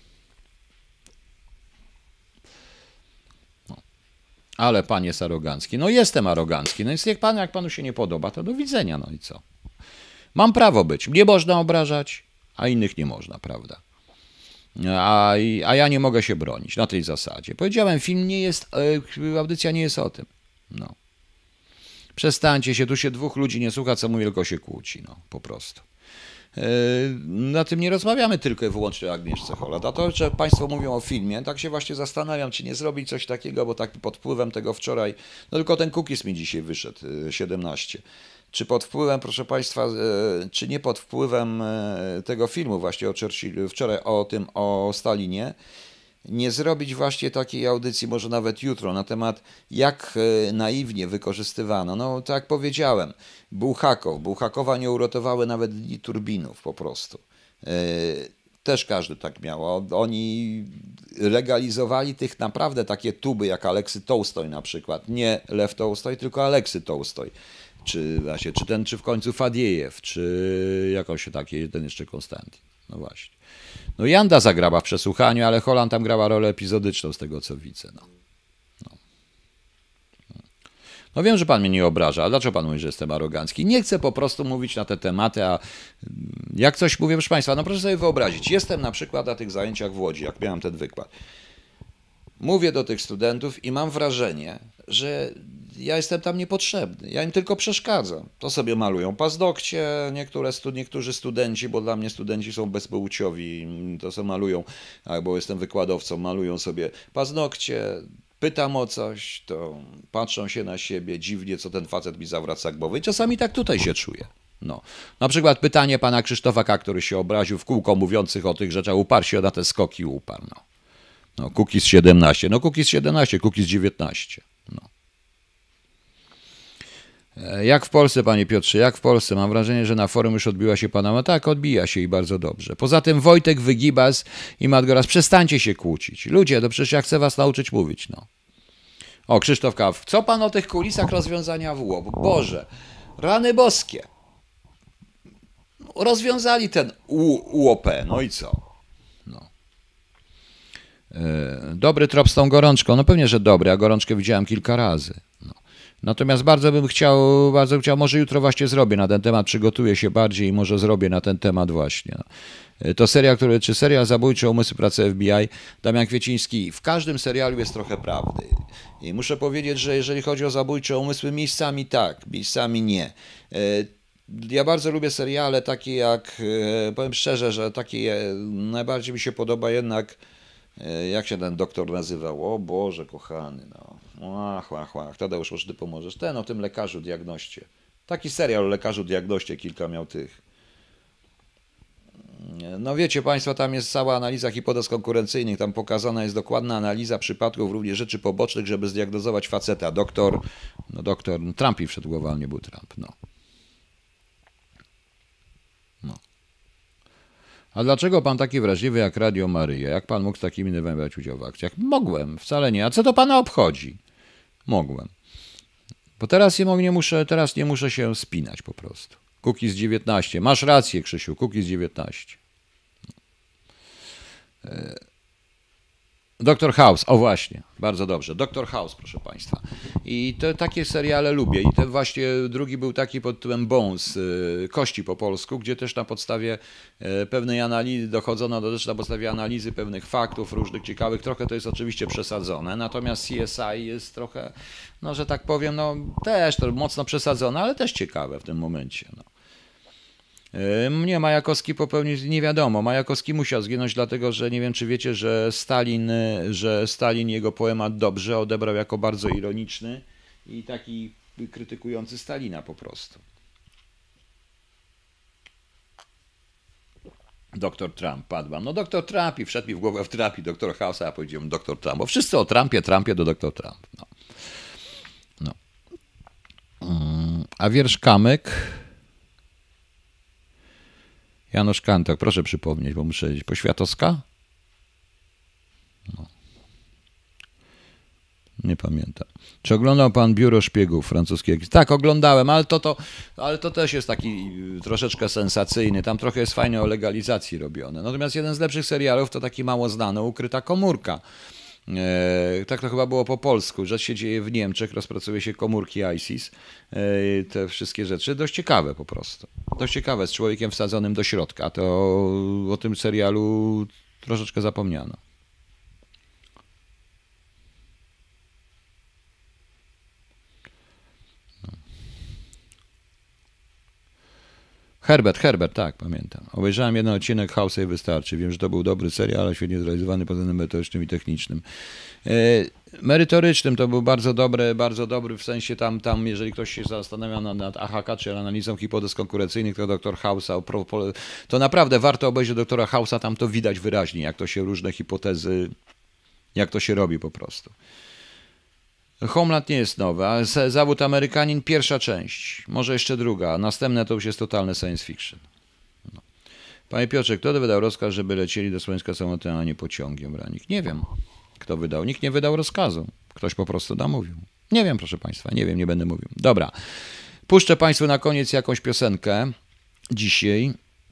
No. Ale pan jest arogancki. No jestem arogancki. No więc jak, pan, jak panu się nie podoba, to do widzenia. No i co? Mam prawo być. Mnie można obrażać, a innych nie można, prawda? A, a ja nie mogę się bronić na tej zasadzie. Powiedziałem, film nie jest, audycja nie jest o tym. No. Przestańcie się, tu się dwóch ludzi nie słucha, co mówi, tylko się kłóci. No, po prostu. Na tym nie rozmawiamy tylko i wyłącznie o Agnieszce Holland. A to, że państwo mówią o filmie, tak się właśnie zastanawiam, czy nie zrobić coś takiego, bo tak pod wpływem tego wczoraj, no tylko ten cookies mi dzisiaj wyszedł, siedemnaście. czy pod wpływem, proszę Państwa, czy nie pod wpływem tego filmu właśnie o Churchillu, wczoraj o tym, o Stalinie, nie zrobić właśnie takiej audycji, może nawet jutro, na temat jak naiwnie wykorzystywano. No tak jak powiedziałem, Bułhakow, Bułhakowa nie uratowały nawet dni turbinów po prostu. Też każdy tak miał. Oni legalizowali tych naprawdę takie tuby jak Aleksy Tołstoj na przykład. Nie Lew Tołstoj, tylko Aleksy Tołstoj. Czy, właśnie, czy ten, czy w końcu Fadiejew, czy jakoś taki, ten jeszcze Konstantin. No właśnie. No Janda zagrała w przesłuchaniu, ale Holland tam grała rolę epizodyczną z tego, co widzę. No. No. No wiem, że pan mnie nie obraża, a dlaczego pan mówi, że jestem arogancki? Nie chcę po prostu mówić na te tematy, a jak coś mówię, proszę państwa, no proszę sobie wyobrazić, jestem na przykład na tych zajęciach w Łodzi, jak miałem ten wykład. Mówię do tych studentów i mam wrażenie, że ja jestem tam niepotrzebny, ja im tylko przeszkadzam. To sobie malują paznokcie, niektóre stu, niektórzy studenci, bo dla mnie studenci są bezpłciowi, to sobie malują, albo jestem wykładowcą, malują sobie paznokcie, pytam o coś, to patrzą się na siebie dziwnie, co ten facet mi zawraca głowę i czasami tak tutaj się czuję. No. Na przykład pytanie pana Krzysztofa K., który się obraził w kółko mówiących o tych rzeczach, uparł się na te skoki i uparł. No. No, Kukiz siedemnaście, no Kukiz siedemnaście, Kukiz dziewiętnaście. No. Jak w Polsce, panie Piotrze, jak w Polsce? Mam wrażenie, że na forum już odbiła się pana. No tak, odbija się i bardzo dobrze. Poza tym Wojtek Wygibas i Madgoras, przestańcie się kłócić. Ludzie, to przecież ja chcę was nauczyć mówić, no. O, Krzysztof Kaw, co pan o tych kulisach rozwiązania W O P? Boże, rany boskie. Rozwiązali ten U O P, no i co? No. Dobry trop z tą gorączką. No pewnie, że dobry, a gorączkę widziałem kilka razy. No. Natomiast bardzo bym chciał, bardzo bym chciał, może jutro właśnie zrobię na ten temat, przygotuję się bardziej i może zrobię na ten temat właśnie. To serial, który, czy serial Zabójcze umysły pracy F B I, Damian Kwieciński, w każdym serialu jest trochę prawdy. I muszę powiedzieć, że jeżeli chodzi o Zabójcze umysły, miejscami tak, miejscami nie. Ja bardzo lubię seriale takie jak, powiem szczerze, że takie najbardziej mi się podoba jednak, jak się ten doktor nazywał? O Boże kochany, no. Ach, ach, ach, Tadeusz, może ty pomożesz. Ten o tym lekarzu diagnoście. Taki serial o lekarzu diagnoście, kilka miał tych. No wiecie państwo, tam jest cała analiza hipotez konkurencyjnych, tam pokazana jest dokładna analiza przypadków, również rzeczy pobocznych, żeby zdiagnozować faceta. Doktor, no doktor, no Trump i wszedł głowa, ale nie był Trump, no. No. A dlaczego pan taki wrażliwy jak Radio Maryja? Jak pan mógł z takimi nerwami brać udział w akcjach? Mogłem, wcale nie. A co to pana obchodzi? Mogłem. Bo teraz nie muszę, teraz nie muszę się spinać po prostu. Kukiz dziewiętnaście. Masz rację, Krzysiu, Kukiz dziewiętnaście. Doktor House, o właśnie, bardzo dobrze. Doktor House, proszę państwa. I te takie seriale lubię. I ten właśnie drugi był taki pod tytułem Bones, Kości po polsku, gdzie też na podstawie pewnej analizy dochodzono do też na podstawie analizy pewnych faktów różnych ciekawych. Trochę to jest oczywiście przesadzone, natomiast C S I jest trochę, no że tak powiem, no też to mocno przesadzone, ale też ciekawe w tym momencie. No. Nie, Majakowski popełnił, nie wiadomo, Majakowski musiał zginąć dlatego, że nie wiem czy wiecie, że Stalin, że Stalin jego poemat Dobrze odebrał jako bardzo ironiczny i taki krytykujący Stalina po prostu. Doktor Trump, padł. No doktor Trump i wszedł mi w głowę w Trump i doktor House'a, a powiedziałem doktor Trump, bo wszyscy o Trumpie, Trumpie do doktor Trump. No. No. A wiersz Kamyk... Janusz Kantok, proszę przypomnieć, bo muszę iść. Poświatowska? No. Nie pamiętam. Czy oglądał pan Biuro Szpiegów francuskiego? Tak, oglądałem, ale to, to, ale to też jest taki troszeczkę sensacyjny. Tam trochę jest fajnie o legalizacji robione. Natomiast jeden z lepszych serialów to taki mało znany, Ukryta komórka. E, tak to chyba było po polsku. Rzecz się dzieje w Niemczech, rozpracuje się komórki ISIS. E, te wszystkie rzeczy. Dość ciekawe po prostu. Dość ciekawe, z człowiekiem wsadzonym do środka. To o tym serialu troszeczkę zapomniano. Herbert, Herbert, tak, pamiętam. Obejrzałem jeden odcinek House'a i wystarczy. Wiem, że to był dobry serial, ale świetnie zrealizowany pod względem metodycznym i technicznym. Merytorycznym to był bardzo dobry, bardzo dobry w sensie tam, tam jeżeli ktoś się zastanawia nad, nad A H K czy analizą hipotez konkurencyjnych, to doktor Hausa, to naprawdę warto obejrzeć doktora Hausa, tam to widać wyraźnie, jak to się różne hipotezy, jak to się robi po prostu. Homeland nie jest nowy, a Zawód Amerykanin pierwsza część, może jeszcze druga, a następne to już jest totalne science fiction. No. Panie Piotrze, kto wydał rozkaz, żeby lecieli do Słońska samolotem, a nie pociągiem? Branik? Nie wiem, kto wydał. Nikt nie wydał rozkazu. Ktoś po prostu namówił. Nie wiem, proszę Państwa, nie wiem, nie będę mówił. Dobra, puszczę Państwu na koniec jakąś piosenkę dzisiaj.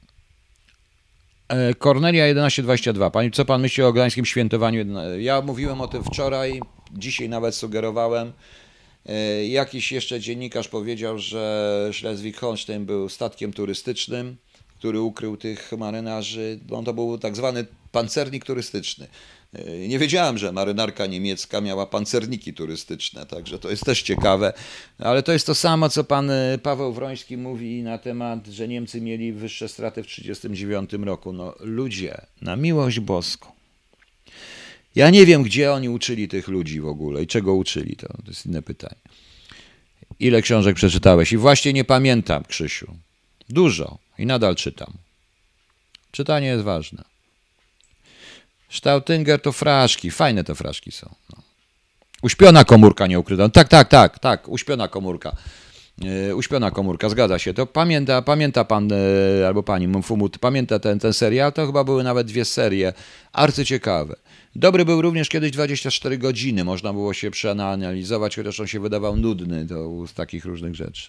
Kornelia jedenaście dwadzieścia dwa. Pani, co Pan myśli o gdańskim świętowaniu? Ja mówiłem o tym wczoraj, dzisiaj nawet sugerowałem. Jakiś jeszcze dziennikarz powiedział, że Schleswig-Holstein był statkiem turystycznym, który ukrył tych marynarzy. No, to był tak zwany pancernik turystyczny. Nie wiedziałem, że marynarka niemiecka miała pancerniki turystyczne, także to jest też ciekawe. Ale to jest to samo, co pan Paweł Wroński mówi na temat, że Niemcy mieli wyższe straty w tysiąc dziewięćset trzydziestym dziewiątym roku. No ludzie, na miłość boską. Ja nie wiem, gdzie oni uczyli tych ludzi w ogóle i czego uczyli, to, to jest inne pytanie. Ile książek przeczytałeś? I właśnie nie pamiętam, Krzysiu. Dużo i nadal czytam. Czytanie jest ważne. Staudinger to fraszki, fajne te fraszki są. No. Uśpiona komórka nieukryta. Tak, tak, tak, tak, uśpiona komórka. Yy, uśpiona komórka, zgadza się. To pamięta, pamięta pan, yy, albo pani Mufumut, pamięta ten, ten serial? To chyba były nawet dwie serie, arcyciekawe. Dobry był również kiedyś dwadzieścia cztery godziny, można było się przeanalizować, chociaż on się wydawał nudny to z takich różnych rzeczy.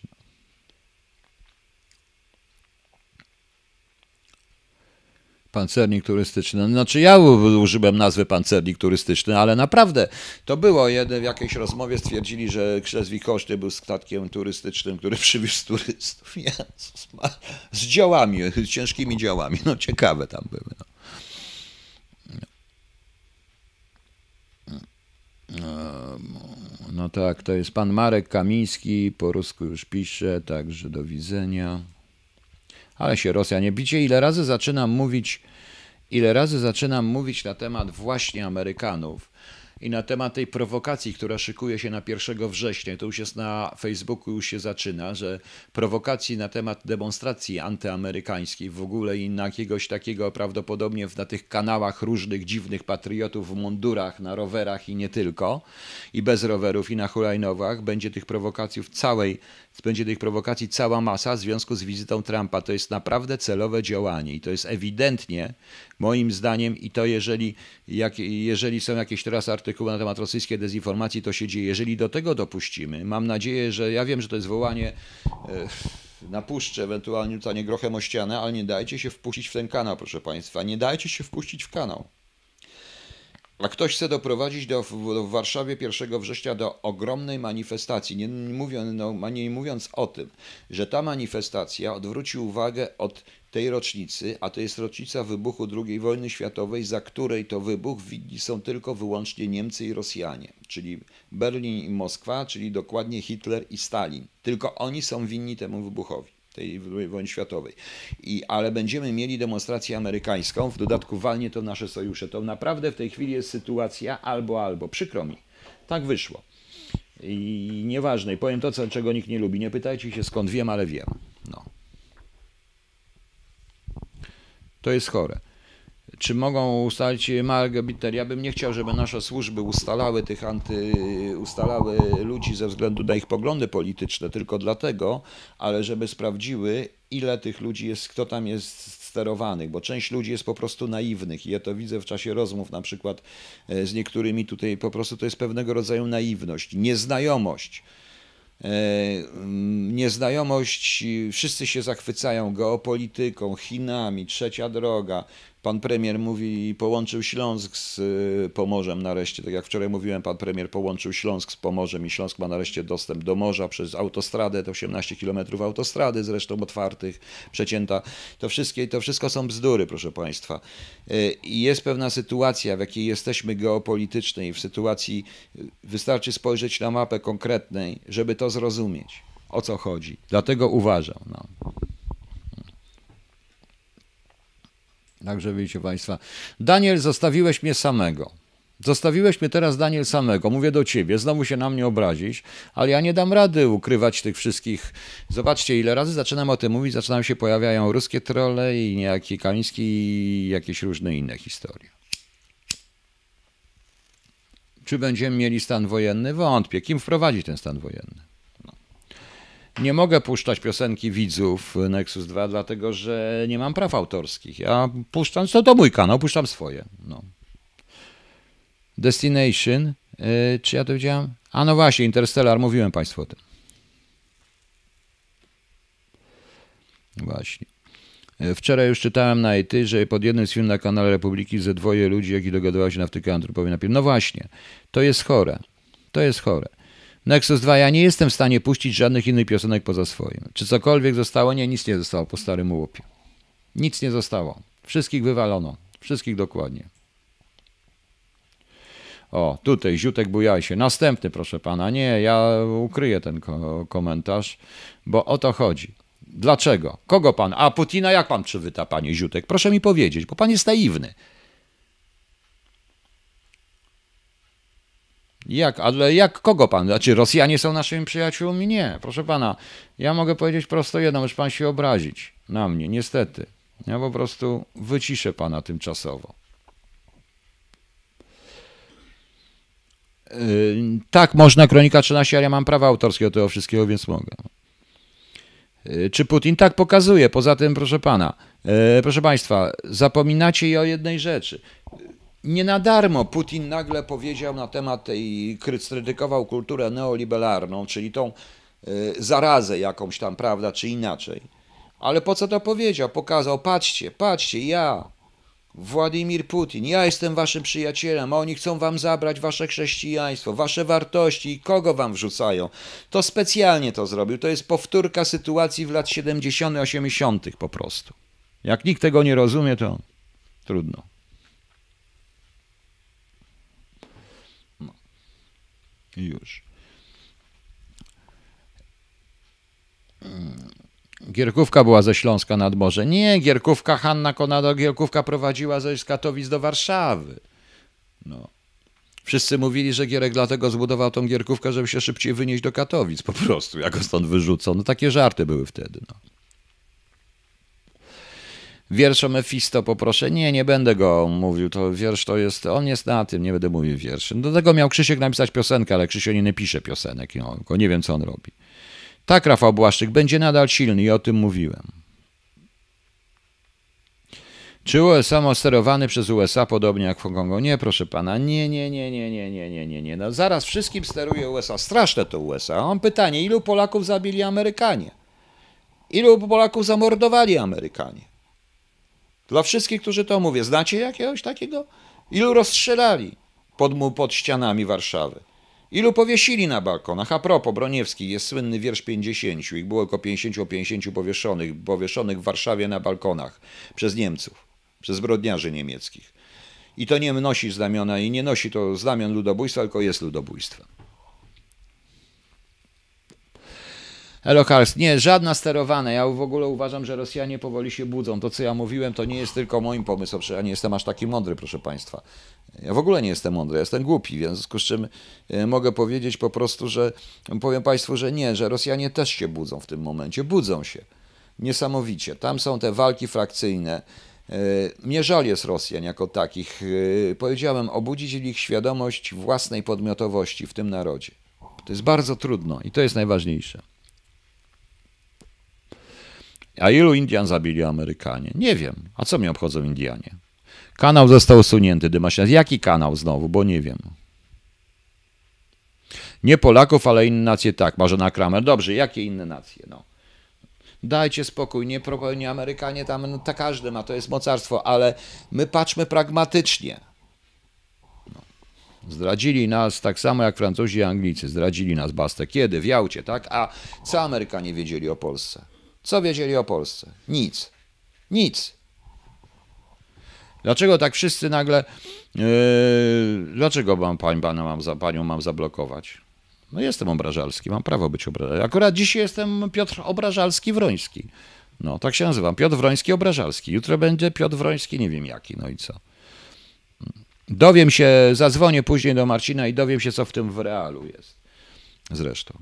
Pancernik turystyczny. Znaczy ja użyłem nazwy pancernik turystyczny, ale naprawdę to było. Jeden w jakiejś rozmowie stwierdzili, że Schleswig-Holstein był statkiem turystycznym, który przywiózł turystów. Jezus, z działami, z ciężkimi działami. No ciekawe tam były. No. No tak, to jest pan Marek Kamiński, po rusku już pisze, także do widzenia. Ale się Rosja nie bicie. Ile razy zaczynam mówić, ile razy zaczynam mówić na temat właśnie Amerykanów i na temat tej prowokacji, która szykuje się na pierwszego września. To już jest na Facebooku, już się zaczyna, że prowokacji na temat demonstracji antyamerykańskiej w ogóle i na jakiegoś takiego prawdopodobnie na tych kanałach różnych dziwnych patriotów w mundurach, na rowerach i nie tylko, i bez rowerów i na hulajnogach, będzie tych prowokacji w całej Będzie tych prowokacji cała masa w związku z wizytą Trumpa. To jest naprawdę celowe działanie i to jest ewidentnie, moim zdaniem, i to jeżeli, jak, jeżeli są jakieś teraz artykuły na temat rosyjskiej dezinformacji, to się dzieje. Jeżeli do tego dopuścimy, mam nadzieję, że ja wiem, że to jest wołanie e, na puszczę, ewentualnie rzucanie grochem o ścianę, ale nie dajcie się wpuścić w ten kanał, proszę Państwa. Nie dajcie się wpuścić w kanał. A ktoś chce doprowadzić do, do w Warszawie pierwszego września do ogromnej manifestacji, nie mówiąc, no, nie mówiąc o tym, że ta manifestacja odwróci uwagę od tej rocznicy, a to jest rocznica wybuchu drugiej wojny światowej, za której to wybuch winni są tylko wyłącznie Niemcy i Rosjanie, czyli Berlin i Moskwa, czyli dokładnie Hitler i Stalin. Tylko oni są winni temu wybuchowi tej wojny światowej. I, ale będziemy mieli demonstrację amerykańską, w dodatku walnie to nasze sojusze. To naprawdę w tej chwili jest sytuacja albo, albo. Przykro mi. Tak wyszło. I nieważne. I powiem to, co, czego nikt nie lubi. Nie pytajcie się skąd wiem, ale wiem. No. To jest chore. Czy mogą ustalić Margo Bitter? Ja bym nie chciał, żeby nasze służby ustalały tych anty, ustalały ludzi ze względu na ich poglądy polityczne, tylko dlatego, ale żeby sprawdziły, ile tych ludzi jest, kto tam jest sterowanych, bo część ludzi jest po prostu naiwnych i ja to widzę w czasie rozmów na przykład z niektórymi tutaj, po prostu to jest pewnego rodzaju naiwność, nieznajomość. Nieznajomość, wszyscy się zachwycają geopolityką, Chinami, trzecia droga. Pan premier mówi, połączył Śląsk z Pomorzem nareszcie. Tak jak wczoraj mówiłem, pan premier połączył Śląsk z Pomorzem i Śląsk ma nareszcie dostęp do morza przez autostradę, to osiemnaście kilometrów autostrady zresztą otwartych, przecięta. To, wszystkie, to wszystko są bzdury, proszę Państwa. I jest pewna sytuacja, w jakiej jesteśmy geopolitycznej, w sytuacji wystarczy spojrzeć na mapę konkretnej, żeby to zrozumieć, o co chodzi. Dlatego uważam. No. Także widzicie Państwa. Daniel, zostawiłeś mnie samego. Zostawiłeś mnie teraz, Daniel, samego. Mówię do ciebie, znowu się na mnie obrazić, ale ja nie dam rady ukrywać tych wszystkich. Zobaczcie, ile razy zaczynam o tym mówić, zaczynają się pojawiają ruskie trolle i niejaki Kamiński i jakieś różne inne historie. Czy będziemy mieli stan wojenny? Wątpię. Kim wprowadzi ten stan wojenny? No. Nie mogę puszczać piosenki widzów Nexus dwa, dlatego że nie mam praw autorskich. Ja puszczam, to, to mój kanał, puszczam swoje. No. Destination, yy, czy ja to widziałem? A no właśnie, Interstellar, mówiłem Państwu o tym. Właśnie. Wczoraj już czytałem na E T, że pod jednym z filmów na kanale Republiki ze dwoje ludzi, jaki dogadywał się na wtykę antropowi na No właśnie, to jest chore. To jest chore. Nexus dwa, ja nie jestem w stanie puścić żadnych innych piosenek poza swoim. Czy cokolwiek zostało? Nie, nic nie zostało po starym łupie. Nic nie zostało. Wszystkich wywalono. Wszystkich dokładnie. O, tutaj Ziutek bujaj się. Następny, proszę pana. Nie, ja ukryję ten ko komentarz, bo o to chodzi. Dlaczego? Kogo pan? A Putina jak pan przywyta, panie Ziutek? Proszę mi powiedzieć, bo pan jest naiwny. Jak? Ale jak? Kogo pan? Znaczy Rosjanie są naszymi przyjaciółmi? Nie, proszę pana. Ja mogę powiedzieć prosto jedno, może pan się obrazić na mnie, niestety. Ja po prostu wyciszę pana tymczasowo. Yy, tak, można, Kronika trzynaście, ale ja mam prawa autorskie do tego wszystkiego, więc mogę. Yy, czy Putin? Tak, pokazuje. Poza tym, proszę pana, yy, proszę państwa, zapominacie i o jednej rzeczy. Nie na darmo Putin nagle powiedział na temat tej, skrytykował kulturę neoliberalną, czyli tą yy, zarazę jakąś tam, prawda, czy inaczej. Ale po co to powiedział? Pokazał, patrzcie, patrzcie, ja, Władimir Putin, ja jestem waszym przyjacielem, a oni chcą wam zabrać wasze chrześcijaństwo, wasze wartości i kogo wam wrzucają. To specjalnie to zrobił, to jest powtórka sytuacji w lat siedemdziesiątych, osiemdziesiątych po prostu. Jak nikt tego nie rozumie, to trudno. No. I już. Gierkówka była ze Śląska nad morze. Nie, Gierkówka, Hanna Konado, Gierkówka prowadziła z Katowic do Warszawy. No. Wszyscy mówili, że Gierek dlatego zbudował tą Gierkówkę, żeby się szybciej wynieść do Katowic, po prostu, jak go stąd wyrzucą. No takie żarty były wtedy. No. Wiersz o Mefisto poproszę. Nie, nie będę go mówił. To wiersz to jest, on jest na tym, nie będę mówił wierszy. Do tego miał Krzysiek napisać piosenkę, ale Krzysio nie napisze piosenek. No, tylko nie wiem, co on robi. Tak, Rafał Błaszczyk, będzie nadal silny i o tym mówiłem. Czy U S A ma sterowany przez U S A podobnie jak w Hongkongu? Nie, proszę pana, nie, nie, nie, nie, nie, nie, nie, nie, nie. No zaraz wszystkim steruje U S A. Straszne to U S A. Mam pytanie, ilu Polaków zabili Amerykanie? Ilu Polaków zamordowali Amerykanie? Dla wszystkich, którzy to mówią, znacie jakiegoś takiego? Ilu rozstrzelali pod, pod ścianami Warszawy? Ilu powiesili na balkonach? A propos, Broniewski, jest słynny wiersz pięćdziesięciu. Ich było około pięćdziesięciu pięćdziesięciu powieszonych, powieszonych w Warszawie na balkonach przez Niemców, przez zbrodniarzy niemieckich. I to nie nosi znamiona i nie nosi to znamion ludobójstwa, tylko jest ludobójstwem. Elohars, nie, żadna sterowana. Ja w ogóle uważam, że Rosjanie powoli się budzą. To, co ja mówiłem, to nie jest tylko moim pomysłem. Ja nie jestem aż taki mądry, proszę państwa. Ja w ogóle nie jestem mądry, ja jestem głupi, więc w związku z czym mogę powiedzieć po prostu, że powiem państwu, że nie, że Rosjanie też się budzą w tym momencie. Budzą się. Niesamowicie. Tam są te walki frakcyjne. Mnie żal jest Rosjan jako takich. Powiedziałem, obudzić ich świadomość własnej podmiotowości w tym narodzie. To jest bardzo trudno i to jest najważniejsze. A ilu Indian zabili Amerykanie? Nie wiem. A co mnie obchodzą Indianie? Kanał został usunięty, Dymasias. Jaki kanał znowu? Bo nie wiem. Nie Polaków, ale inne nacje tak. Marzena Kramer. Dobrze, jakie inne nacje? No. Dajcie spokój, nie, nie Amerykanie tam, no, to każdy ma, to jest mocarstwo, ale my patrzmy pragmatycznie. No. Zdradzili nas tak samo jak Francuzi i Anglicy. Zdradzili nas, Bastę. Kiedy? W Jałcie, tak? A co Amerykanie wiedzieli o Polsce? Co wiedzieli o Polsce? Nic. Nic. Dlaczego tak wszyscy nagle... Yy, dlaczego mam, pań, pana mam za, panią mam zablokować? No jestem obrażalski, mam prawo być obrażalski. Akurat dzisiaj jestem Piotr Obrażalski-Wroński. No, tak się nazywam. Piotr Wroński-Obrażalski. Jutro będzie Piotr Wroński, nie wiem jaki, no i co. Dowiem się, zadzwonię później do Marcina i dowiem się, co w tym w realu jest. Zresztą.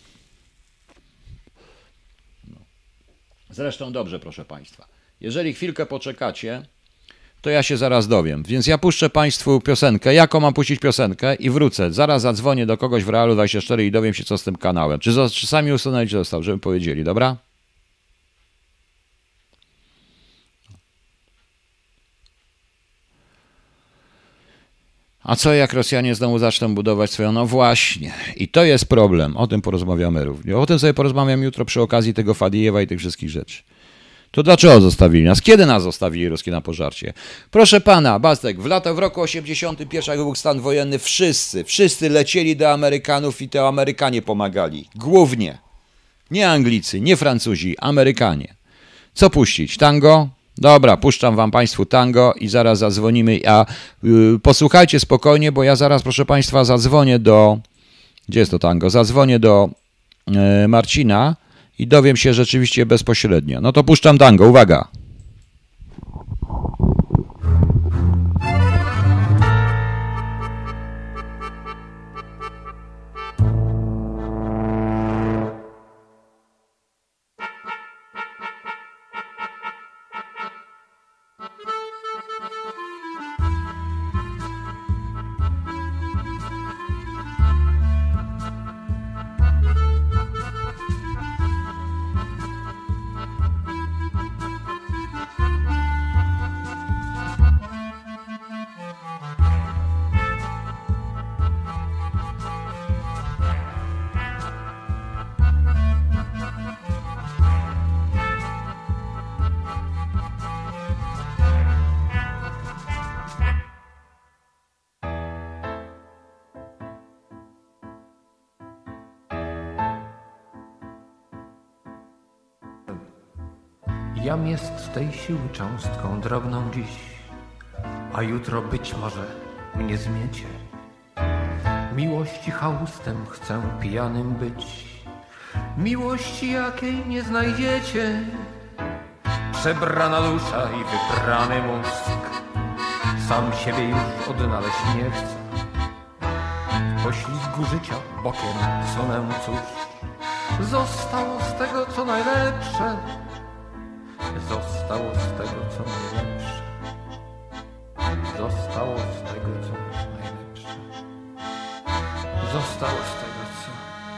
No. Zresztą dobrze, proszę Państwa. Jeżeli chwilkę poczekacie, to ja się zaraz dowiem. Więc ja puszczę Państwu piosenkę. Jaką mam puścić piosenkę? I wrócę. Zaraz zadzwonię do kogoś w Realu dwadzieścia cztery i dowiem się, co z tym kanałem. Czy, czy sami usunęli, czy został, żeby powiedzieli, dobra? A co jak Rosjanie znowu zaczną budować swoją? No właśnie. I to jest problem. O tym porozmawiamy również. O tym sobie porozmawiam jutro przy okazji tego Fadijewa i tych wszystkich rzeczy. To dlaczego zostawili nas? Kiedy nas zostawili Roskie na pożarcie? Proszę pana, Bastek, w lata w roku osiemdziesiątym pierwszym, jak był stan wojenny, wszyscy, wszyscy lecieli do Amerykanów i to Amerykanie pomagali. Głównie. Nie Anglicy, nie Francuzi, Amerykanie. Co puścić? Tango? Dobra, puszczam wam państwu tango i zaraz zadzwonimy. A yy, posłuchajcie spokojnie, bo ja zaraz, proszę państwa, zadzwonię do... Gdzie jest to tango? Zadzwonię do yy, Marcina i dowiem się rzeczywiście bezpośrednio. No to puszczam tango, uwaga. Jam jest tej siły cząstką drobną dziś, a jutro być może mnie zmiecie. Miłości chałustem chcę pijanym być, miłości jakiej nie znajdziecie. Przebrana dusza i wyprany mózg, sam siebie już odnaleźć nie chcę. W poślizgu życia bokiem sunę, cóż zostało z tego co najlepsze. Zostało z tego co najlepsze. Zostało z tego co najlepsze. Zostało z tego co...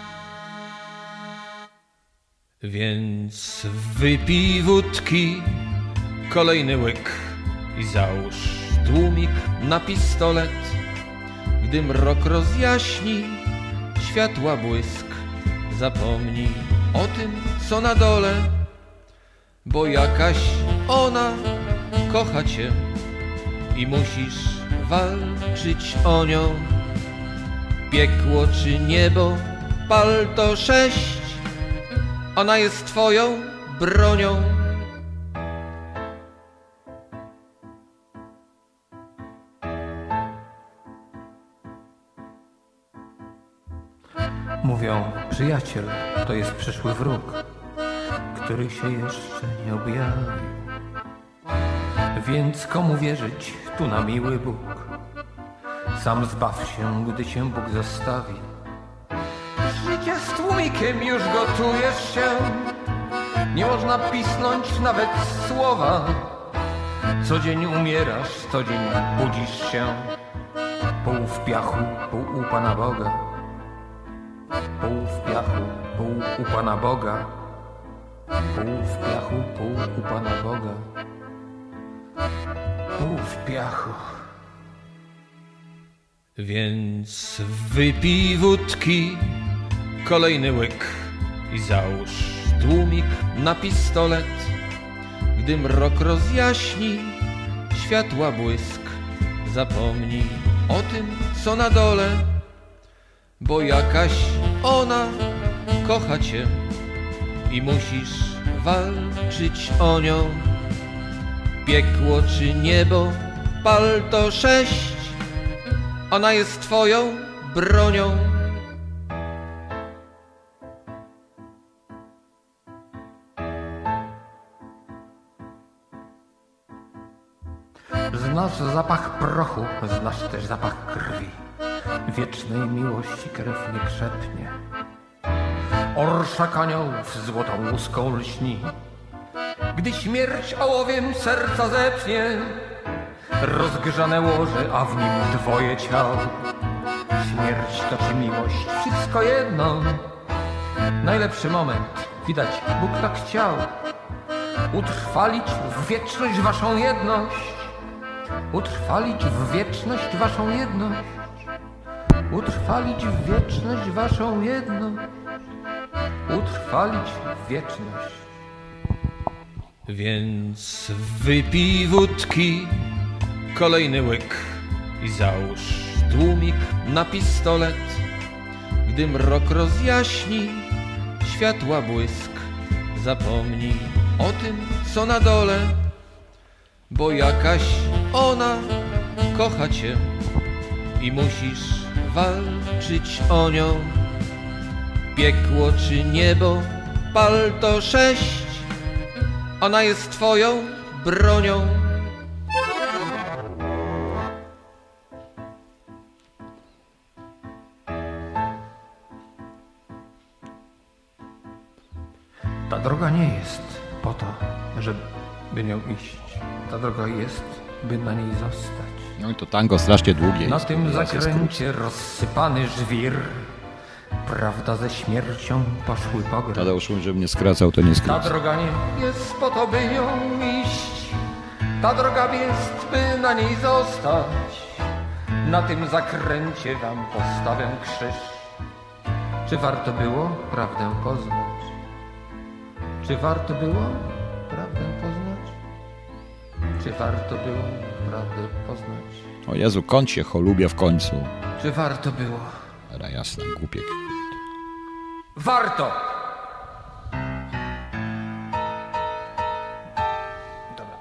Więc wypij wódki, kolejny łyk i załóż tłumik na pistolet. Gdy mrok rozjaśni światła błysk, zapomnij o tym co na dole. Bo jakaś ona kocha cię i musisz walczyć o nią. Piekło czy niebo, pal to sześć, ona jest twoją bronią. Mówią, przyjaciel to jest przyszły wróg, który się jeszcze nie objawił. Więc komu wierzyć tu na miły Bóg? Sam zbaw się, gdy cię Bóg zostawi. Życie z tłumikiem już gotujesz się, nie można pisnąć nawet słowa. Co dzień umierasz, co dzień budzisz się, pół w piachu, pół u Pana Boga. Pół w piachu, pół u Pana Boga. Pół w piachu, pół u Pana Boga. Pół w piachu. Więc wypij wódki, kolejny łyk i załóż tłumik na pistolet. Gdy mrok rozjaśni światła błysk, zapomnij o tym co na dole. Bo jakaś ona kocha cię i musisz walczyć o nią. Piekło czy niebo, pal to sześć, ona jest twoją bronią. Znasz zapach prochu, znasz też zapach krwi. Wiecznej miłości krew nie krzepnie. Orszak aniołów złotą łuską lśni. Gdy śmierć ołowiem serca zepnie, rozgrzane łoże, a w nim dwoje ciał. Śmierć to czy miłość, wszystko jedno. Najlepszy moment, widać, Bóg tak chciał. Utrwalić w wieczność waszą jedność. Utrwalić w wieczność waszą jedność. Utrwalić w wieczność waszą jedność. Utrwalić w wieczność. Więc wypij wódki, kolejny łyk i załóż tłumik na pistolet. Gdy mrok rozjaśni światła błysk, zapomnij o tym, co na dole, bo jakaś ona kocha cię i musisz walczyć o nią. Piekło czy niebo, pal to sześć, ona jest twoją bronią. Ta droga nie jest po to, żeby nią iść. Ta droga jest, by na niej zostać. No i to tango strasznie długie. Na jest. tym Teraz jest zakręcie rozsypany żwir. Prawda ze śmiercią poszły po grę. Tadeusz mówi, żebym nie skracał, to nie Ta skracał. droga nie jest po to, by nią iść. Ta droga jest, by na niej zostać. Na tym zakręcie wam postawię krzyż. Czy warto było prawdę poznać? Czy warto było prawdę poznać? Czy warto było prawdę poznać? O Jezu, kąt się cholubia w końcu. Czy warto było? Era jasna, głupie. Warto! Dobra.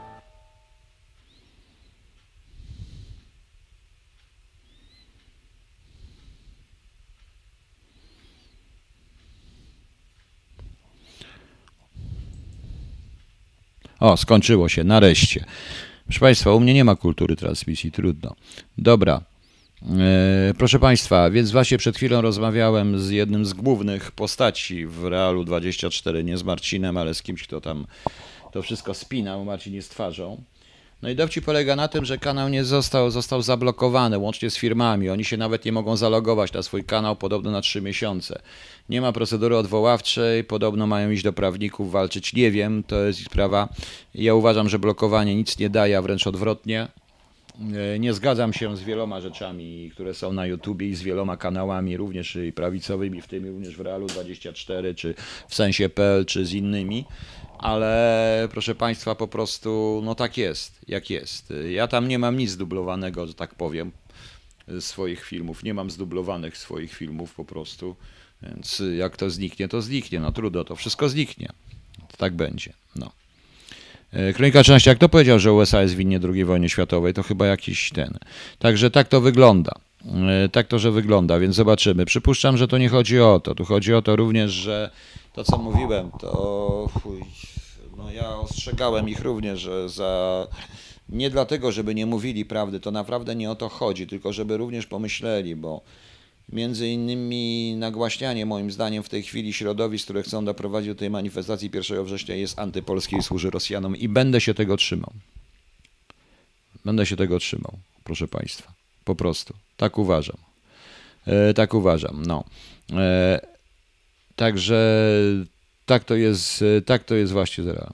O, skończyło się, nareszcie. Proszę Państwa, u mnie nie ma kultury transmisji, trudno. Dobra. E, proszę Państwa, więc właśnie przed chwilą rozmawiałem z jednym z głównych postaci w Realu dwadzieścia cztery, nie z Marcinem, ale z kimś, kto tam to wszystko spinał. Marcin jest twarzą. No i dowcip polega na tym, że kanał nie został, został zablokowany, łącznie z firmami. Oni się nawet nie mogą zalogować na swój kanał, podobno na trzy miesiące. Nie ma procedury odwoławczej, podobno mają iść do prawników, walczyć. Nie wiem, to jest ich sprawa. Ja uważam, że blokowanie nic nie daje, a wręcz odwrotnie. Nie zgadzam się z wieloma rzeczami, które są na YouTubie i z wieloma kanałami, również i prawicowymi, w tym również w Realu dwadzieścia cztery, czy w sensie kropka pe el, czy z innymi. Ale proszę Państwa, po prostu, no tak jest, jak jest. Ja tam nie mam nic zdublowanego, że tak powiem, swoich filmów. Nie mam zdublowanych swoich filmów po prostu. Więc jak to zniknie, to zniknie. No trudno, to wszystko zniknie. To tak będzie. No. Kronika trzynaście, jak to powiedział, że U S A jest winnie drugiej wojny światowej, to chyba jakiś ten. Także tak to wygląda. Tak to, że wygląda, więc zobaczymy. Przypuszczam, że to nie chodzi o to. Tu chodzi o to również, że to, co mówiłem, to chuj, no ja ostrzegałem ich również, że za... nie dlatego, żeby nie mówili prawdy, to naprawdę nie o to chodzi, tylko żeby również pomyśleli, bo między innymi nagłaśnianie moim zdaniem w tej chwili środowisk, które chcą doprowadzić do tej manifestacji pierwszego września jest antypolskie i służy Rosjanom i będę się tego trzymał. Będę się tego trzymał, proszę Państwa. Po prostu. Tak uważam. E, tak uważam, no. E, także tak to jest, tak to jest właśnie teraz.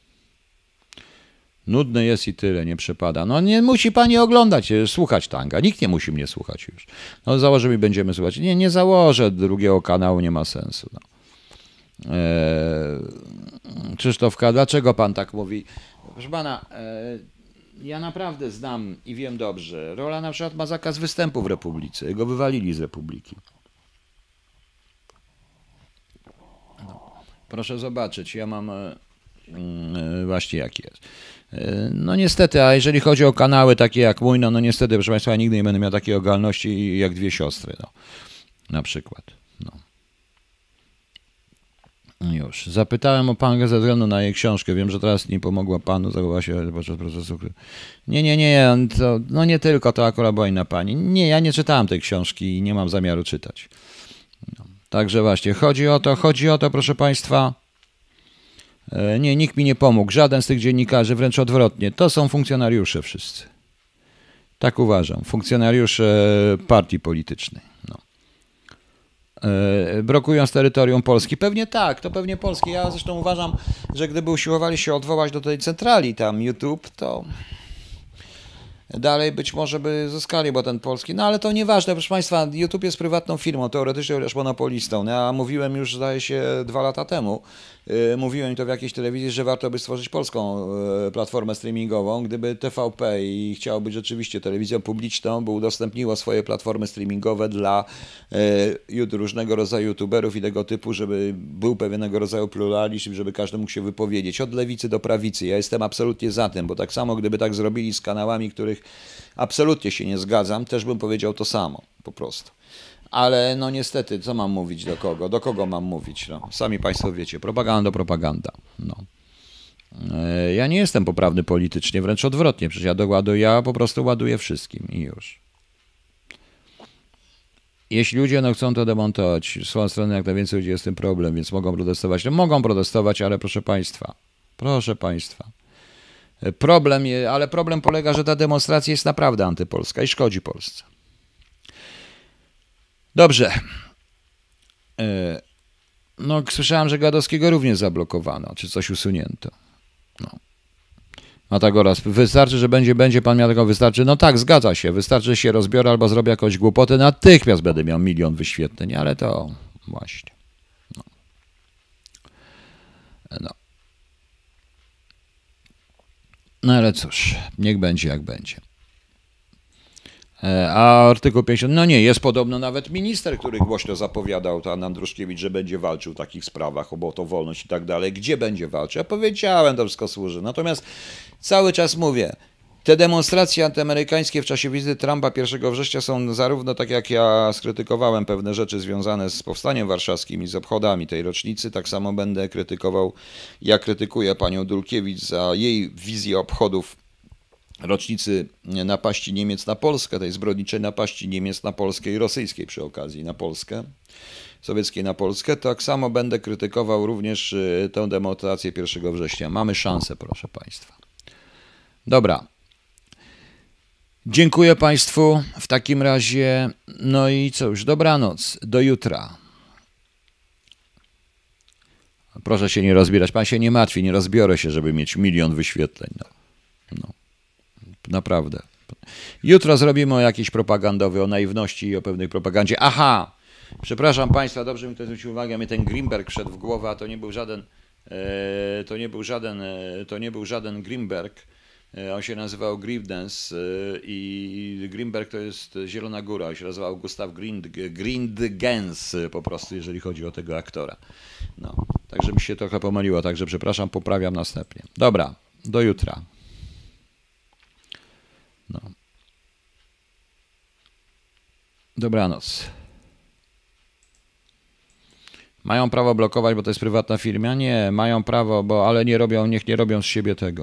Nudne jest i tyle, nie przepada. No nie musi pani oglądać, słuchać tanga. Nikt nie musi mnie słuchać już. No założymy, będziemy słuchać. Nie, nie założę drugiego kanału, nie ma sensu. No. Eee, Krzysztof K., dlaczego pan tak mówi? Proszę pana, e, ja naprawdę znam i wiem dobrze. Rola na przykład ma zakaz występu w Republice. Go wywalili z Republiki. No. Proszę zobaczyć, ja mam... E, właśnie jak jest. No niestety, a jeżeli chodzi o kanały takie jak mój, no, no niestety, proszę Państwa, ja nigdy nie będę miał takiej oglądalności jak dwie siostry, no, na przykład. No. Już. już. Zapytałem o Pangę ze względu na jej książkę. Wiem, że teraz nie pomogła panu, zachowała się podczas procesu. Nie, nie, nie, to, no nie tylko, to akurat była inna pani. Nie, ja nie czytałem tej książki i nie mam zamiaru czytać. No. Także właśnie, chodzi o to, chodzi o to, proszę państwa. Nie, nikt mi nie pomógł, żaden z tych dziennikarzy, wręcz odwrotnie. To są funkcjonariusze wszyscy. Tak uważam, funkcjonariusze partii politycznej. No. Blokując terytorium Polski. Pewnie tak, to pewnie Polski. Ja zresztą uważam, że gdyby usiłowali się odwołać do tej centrali, tam YouTube, to dalej być może by zyskali, bo ten polski, no ale to nieważne, proszę państwa, YouTube jest prywatną firmą, teoretycznie chociaż monopolistą. Ja mówiłem już, zdaje się, dwa lata temu, yy, mówiłem to w jakiejś telewizji, że warto by stworzyć polską yy, platformę streamingową, gdyby T V P i chciało być rzeczywiście telewizją publiczną, by udostępniło swoje platformy streamingowe dla yy, różnego rodzaju youtuberów i tego typu, żeby był pewnego rodzaju pluralizm, żeby każdy mógł się wypowiedzieć, od lewicy do prawicy. Ja jestem absolutnie za tym, bo tak samo gdyby tak zrobili z kanałami, których absolutnie się nie zgadzam, też bym powiedział to samo, po prostu. Ale no niestety, co mam mówić do kogo? Do kogo mam mówić? No, sami państwo wiecie, propaganda, propaganda. No. Ja nie jestem poprawny politycznie, wręcz odwrotnie, przecież ja doładuję, ja po prostu ładuję wszystkim i już. Jeśli ludzie no, chcą to demontować, z swojej strony jak najwięcej ludzi jest z tym problem, więc mogą protestować. No, mogą protestować, ale proszę państwa, proszę państwa, Problem, ale problem polega, że ta demonstracja jest naprawdę antypolska i szkodzi Polsce. Dobrze. No, słyszałem, że Gadowskiego również zablokowano, czy coś usunięto. No. A tak oraz wystarczy, że będzie, będzie pan miał tego, wystarczy. No tak, zgadza się. Wystarczy, że się rozbiorę albo zrobię jakąś głupotę, natychmiast będę miał milion wyświetleń, ale to właśnie. No. No. No ale cóż, niech będzie jak będzie. A artykuł pięćdziesiąty, no nie, jest podobno nawet minister, który głośno zapowiadał, pan Andruszkiewicz, że będzie walczył w takich sprawach, o to wolność i tak dalej. Gdzie będzie walczył? Ja powiedziałem, to wszystko służy. Natomiast cały czas mówię, te demonstracje antyamerykańskie w czasie wizyty Trumpa pierwszego września są zarówno, tak jak ja skrytykowałem pewne rzeczy związane z powstaniem warszawskim i z obchodami tej rocznicy, tak samo będę krytykował, ja krytykuję panią Dulkiewicz za jej wizję obchodów rocznicy napaści Niemiec na Polskę, tej zbrodniczej napaści Niemiec na Polskę i rosyjskiej przy okazji na Polskę, sowieckiej na Polskę, tak samo będę krytykował również tę demonstrację pierwszego września. Mamy szansę, proszę państwa. Dobra. Dziękuję państwu w takim razie. No i co już, dobranoc, do jutra. Proszę się nie rozbierać, pan się nie martwi, nie rozbiorę się, żeby mieć milion wyświetleń. No. No. Naprawdę. Jutro zrobimy o jakiejś propagandowy, o naiwności i o pewnej propagandzie. Aha! Przepraszam państwa, dobrze mi to zwrócił uwagę, mnie ten Grimberg wszedł w głowę, a to nie był żaden, e, to nie był żaden, e, to nie był żaden Grimberg. E, on się nazywał Grievedance e, i Grimberg to jest Zielona Góra, on się nazywał Gustav Grind, Grindgens po prostu, jeżeli chodzi o tego aktora. No, także mi się trochę pomyliło, także przepraszam, poprawiam następnie. Dobra, do jutra. No. Dobranoc. Mają prawo blokować, bo to jest prywatna firma? Nie, mają prawo, bo ale nie robią, niech nie robią z siebie tego.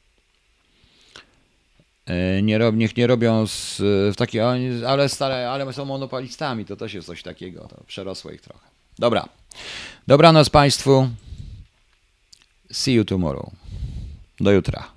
Nie rob, niech nie robią z, w takie, ale stare, ale są monopolistami, to też jest coś takiego, to przerosło ich trochę. Dobra. Dobranoc państwu. See you tomorrow. Do jutra.